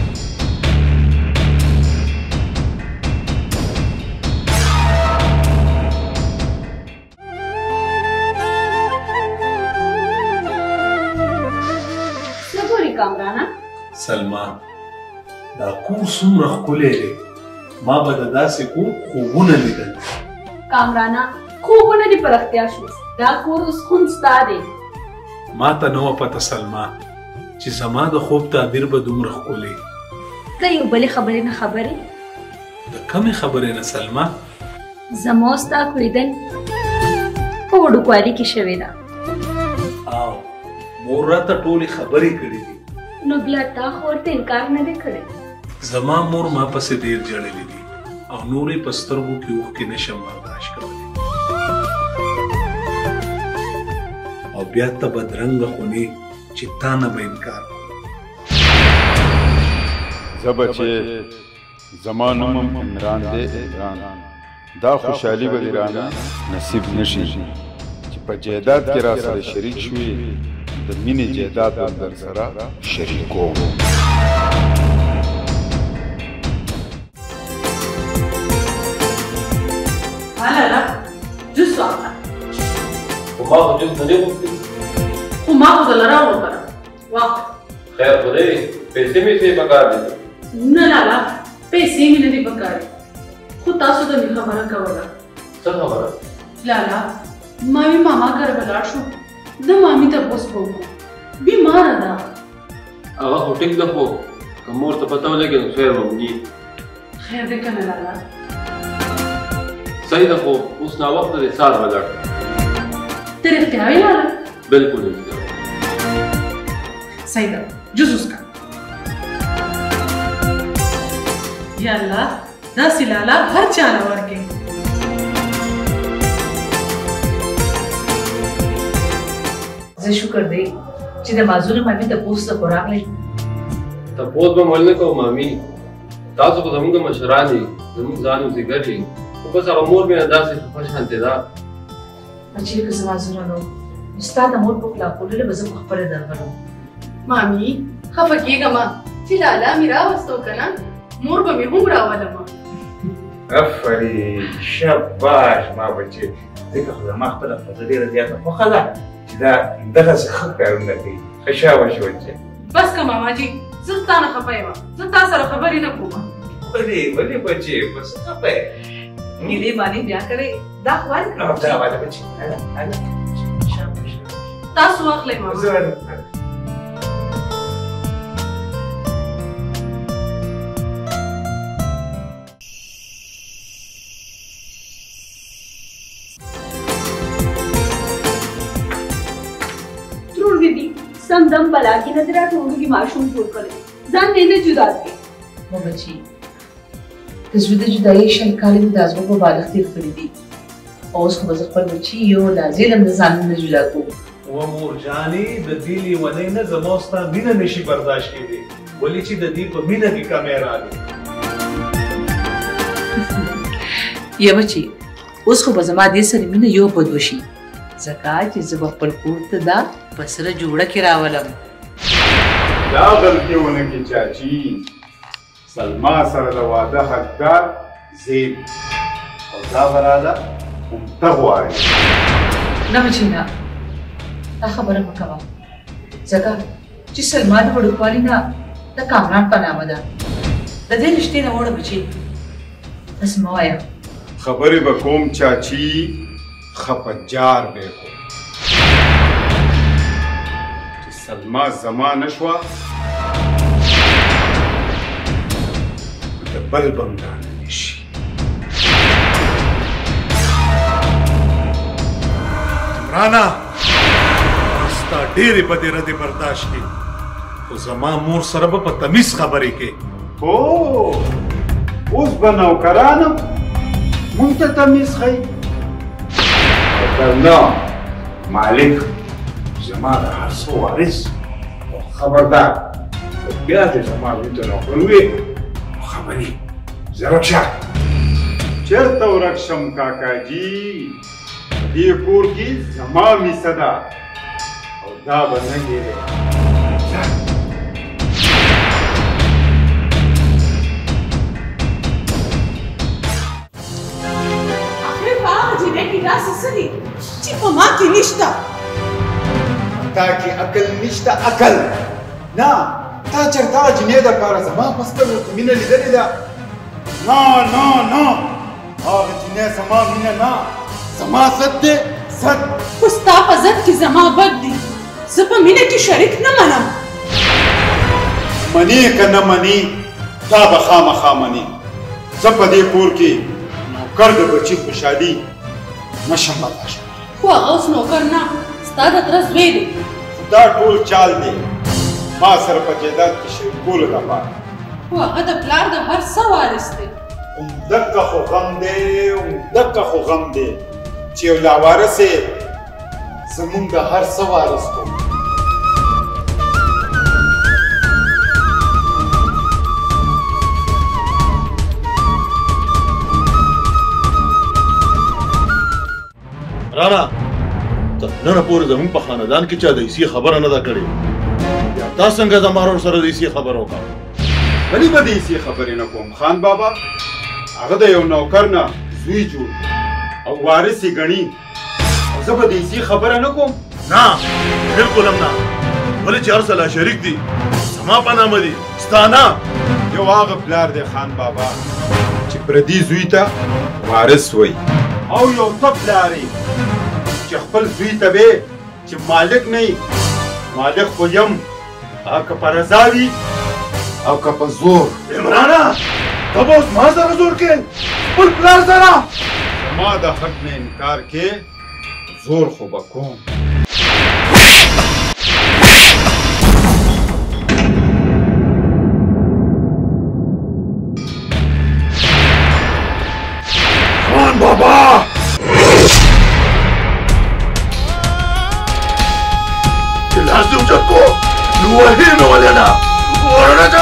کامرانا سلما دا کور څومره ښکلی دی ما به د داسې کور خوبونه لیدل. کامرانا خوبونه دې په رښتیا شو دا کور اوس خون ستا دی. ما ته نه وه پته سلما چې زما د خوب تعبیر به دومره ښکلی. ته یو بلې خبرې نه خبرې د کمې خبرې نه سلما زما او ستا کویدن په وړوکوالي کې شوې ده او مور راته ټولې خبرې کړې دي. نو بیا تا خو ورته انکار نه دی کړی. زما مور ما پسې ډېر ژړلې دي او نورې په سترګو کې اوښکې نشم برداشت کولی او بیا ته بدرنګه خونې چې تا نه به انکار کوم. زه به چې زما نوم عمران دی عمران دا خوشحالي به دې رانه نصیب نشي چې په جایداد کې را سره شریک شوي د مینې جایداد به در سره شریکوم. هلالا جوس واخله. خو ما خو جوس نه دی غوښتي. خو ما خو درله راوړو کنه واخله. خیر خو دی پیسې مې څه پکار دي. نه لالا پیسې مې نه دي پکار خو تاسو ته مې خبره کوله. څه خبره؟ لالا مامي ماما کره به لاړ شو د مامي تپوس به وکړو بیماره ده. هغه خو ټیک ده خو که مور ته پته ولګي نو خیر به وکړي. خیر دی که نه لالا؟ صحیح ده خو اوس ناوخته دی سهار به لاړ. ته رښتیا وایې لالا؟ بلکل رښتیا. صحیح ده جوس وڅښه. یا الله داسې لالا هر چا له ورکړې. زه شکر دی چې د مازونه مامي تپوس ته خو راغلی. تپوس به ولې نه کوو مامي تاسو خو زموږ مشران دي زموږ ځان ځیګر دي خو بس هغه مور مې داسې خفه شانتې ده. چېرې که زما زړه نه و نو ستا د مور په خلاقولو به زه په خپله درغلم. مامي خفه کېږه مه چې لالا مې راوستو که نه مور به مې هم راولمه. افرین شاباش ما بچې ځکه خو زما خپله ښځه ډېره زیاته خوښه ده چې دا دغسې ښه کارونه کوي. ښه شاباش بچې. بس که ماما جي زه ستا نه خفه یم زه تا سره خبرې نه کوم. ولې ولې بچې بس خفه یې ګیلې مانې بیا کړی دا خو ورکړه. دا واده بچې شاباش تاسو واخلئ ماما. समदम बला की नजर ढूंढूंगी मासूम छोड़ करे जान लेने जुदा के वो बच्ची तजवीद जुदाई शलकाली में दाजबों को बालग तीर करी दी और उसको बजर पर बच्ची यो लाजिलम नजान में जुदा को वो मور جاني د دې لیونۍ نه زما ستا مینه نشي برداشت کېدی ولې چې د دې په مینه کې کمی راغی. یا بچی اوس خو به زما دې سره مینه یو بد وشي ځکه چې زه به خپل کور ته دا په سره جوړه کې راولم. دا غلطي ونه کړي چاچي سلما سره د واده حقدار زه او دا براله هم ته غواړې. نه بچی نه دا خبره مه کوه ځکه چې سلما د وړوکوالي نه د کامران په نامه ده د دې رشتې نه وړه بچي بس مه وایه. خبرې به کوم چاچي خپجار به کوم چې سلما زما نشوه د بل بم رانه نشي. عمرانا ستا ډېرې بدې ردې برداشت کړي خو زما مور سره به په تمیز خبرې کوې. هو اوس به نوکرانم مونږ ته تمیز ښیي نه مالک زما د هر څه وارث او خبردار بیا دې زما لوی ته نوکر وې خبرې زه ورک شه. چېرته ورک شم کاکاجي دې کور کې زما میسه ده او دا به نه ګیرې. داسې څه دي چې په ما کې نشته؟ تا کې عقل نشته عقل نه تا چېرته جنې دپاره زما په سترګو کې مینه لیدلې ده نه نه نه هغه جنې زما مینه نه زما ضد دی ضد خو ستا په ضد کې زما بد دي زه په مینه کې شریک نه منم منې که نه منې تا به خامخا منې زه په دې کور کې نوکر د بچي خوشحالي نشم برداشت خو هغه اوس نوکر نه ستا د تره زوی دی دا ټول چال دی ما سره په جایداد کې شریکولو دپاره خو هغه د پلار د هر څه وارث دی همدغه خو غم دی همدغه خو غم دی چې یو لاوارث یې زمونږ د هر څه وارث دی رانا تر نن پورې زموږ په خاندان کې چا د حصې خبره نه ده کړې بیا تا څنګه زما ورور سره د حصې خبره وکړه ولې به د حصې خبرې نه کوم خان بابا هغه د یو نوکر نه زوی جوړ او وارث یې ګڼي او زه به د حصې خبره نه کوم نه بالکل هم نه ولې چې هر څه لا شریک دي زما په نامه دي ستا نه یو هغه پلار دی خان بابا چې پردي زوی ته وارث وایي او یو ته پلار یې چې خپل زوی ته وې چې مالک نه یې مالک خو یم که په رضا وي او که په زور عمرانه ته به اوس ما سره زور کې خپل پلار سره ما د حق نه انکار کې زور خو به کوم خان بابا لاس دې اوچت کو نو وهې مې ولېده ورنه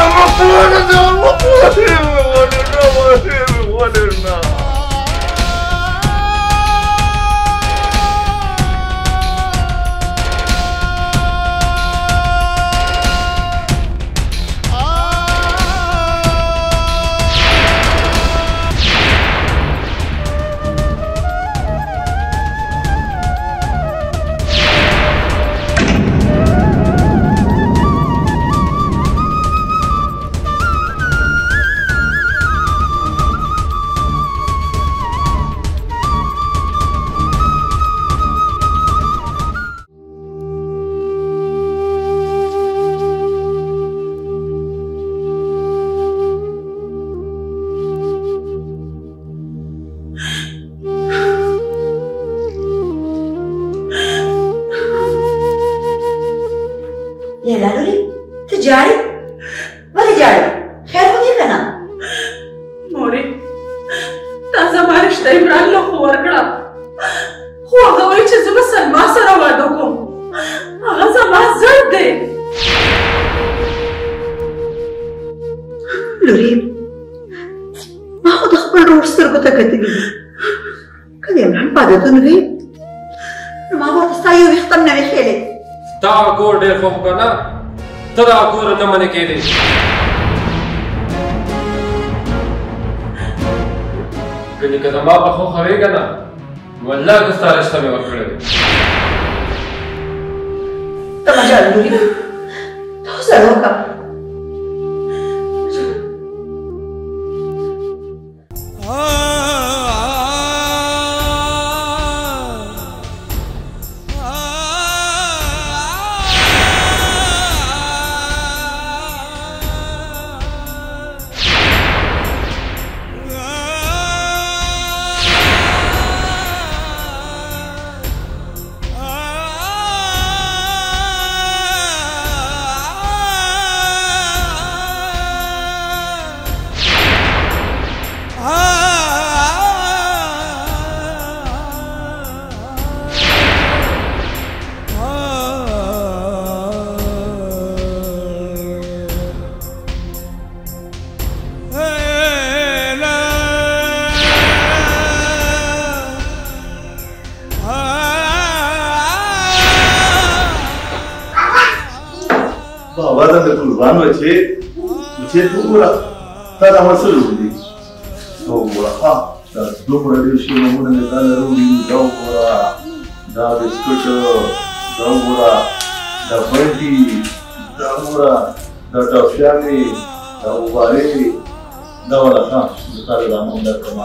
جاړي ولې جاړي خیر خو دې که نه مورې تا زما رشته عمران له خو ورکړه خو هغه وایي چې زه به سلما سره واده کوم هغه زما ضد دی لورې ما خو د خپل ورور سترګو ته کتلي دي که د عمران په عادتونو وي نو ما به ورته ستا یو ویښته هم نه وي ښیلی تا کور ډېر خوب که نه ته دا کور نه منې کېدی ګنې که زما په خوښه وې که نه نو الله که ستا رشته مې وکړې وې ته مه ژاړه لورې ته حوصله وکړه قربان بچه تو گورا تا دا مسئله بودی تو گورا دا دومره ډېر شي نومونه مې دا لرولي دا وګوره دا بسکټ دا وګوره دا بنډي دا وګوره دا ټافیانې دا غبارې دا ولا ښه زه تا له دا نوم درکړم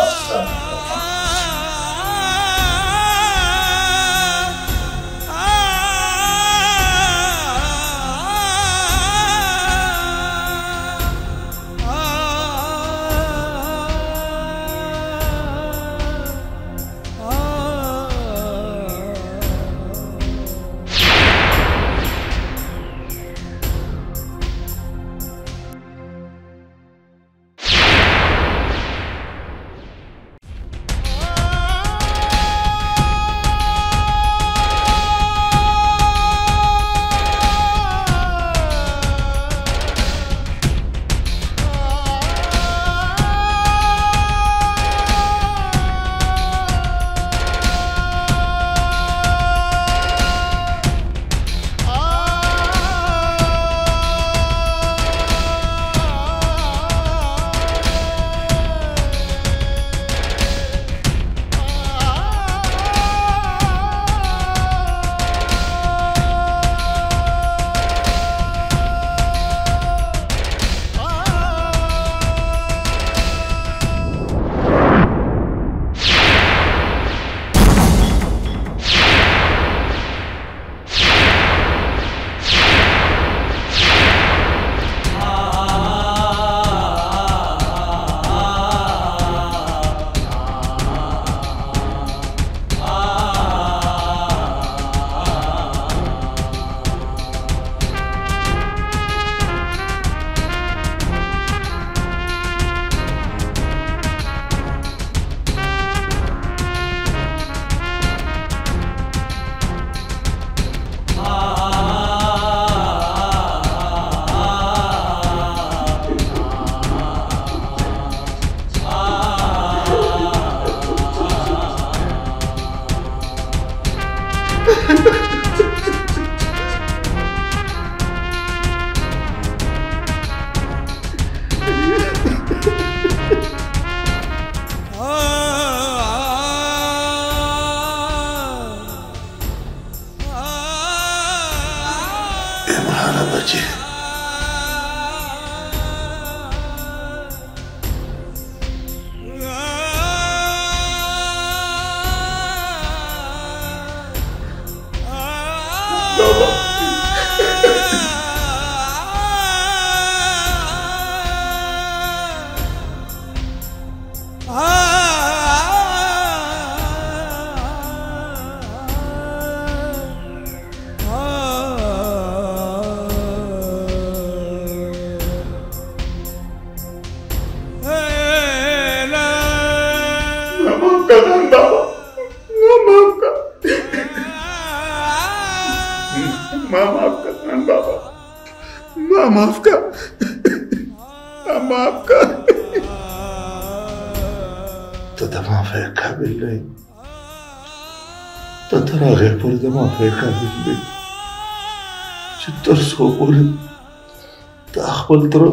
خپل تر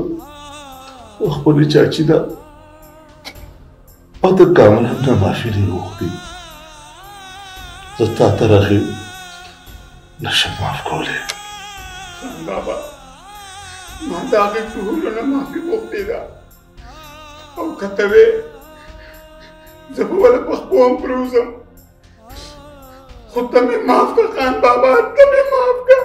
خپل چاچی دا او د کامل نه معافي دی وختي زه تا ته راغی نشم معاف کولی بابا ما د هغې ټولو نه معافي غوښتې ده او که ته وې زه به ولې په خپو هم پروزم خو ته مې معاف کړه خان بابا ته مې معاف کړه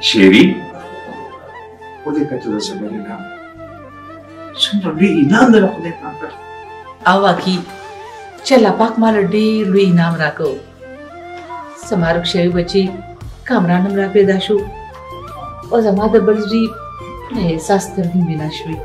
شیری ولې کته د سبرینا څومره لوی انعام در خدای پاک کړ. او واقعي چې الله پاک مال ډېر لوی انعام راکو. سمارک شوی بچي کامران هم را پیدا شو او زما د بل زوی نه احساس تر دې بنا شوی.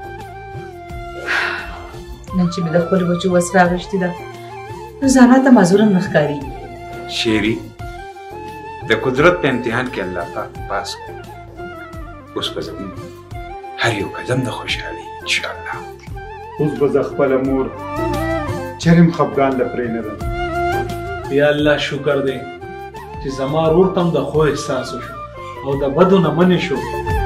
نن چې مې د خپل بچو وس راغشتي ده نو ځانه ته معذوره نه ښکاري. شیری د قدرت په امتحان کې الله پاک پاس کړ. اوس به زموږ هر یو قدم د خوشحالي انشاءالله. اوس به زه خپله مور چرم خفګان د پرې نه ده. یا الله شکر دی چې زما ورور ته هم د ښو احساس وشو او د بدو نه منې شو.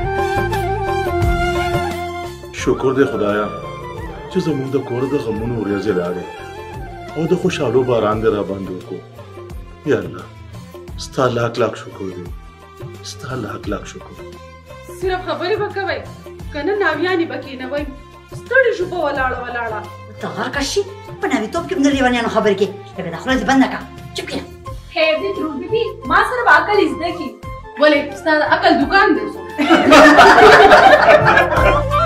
شکر دی خدایا چې زموږ د کور د غمونو ورځې راغې او د خوشحالو باران دې راباندې وکړو. یا الله ستا لاک لاک شکر دی، ستا لاک لاک شکر. صرف خبرې به کوئ که نه ناویانې به کېنوئ. ستړي شو په ولاړه ولاړه. ته غرقه شي په ناویتوب کې هم د لیونیانو خبرې کې لکه د خوله دې بنده کړه. چپ کړه. خیر دې ترور بیبي ما سره به عقل زده کړي. ولې ستا د عقل دوکان دی.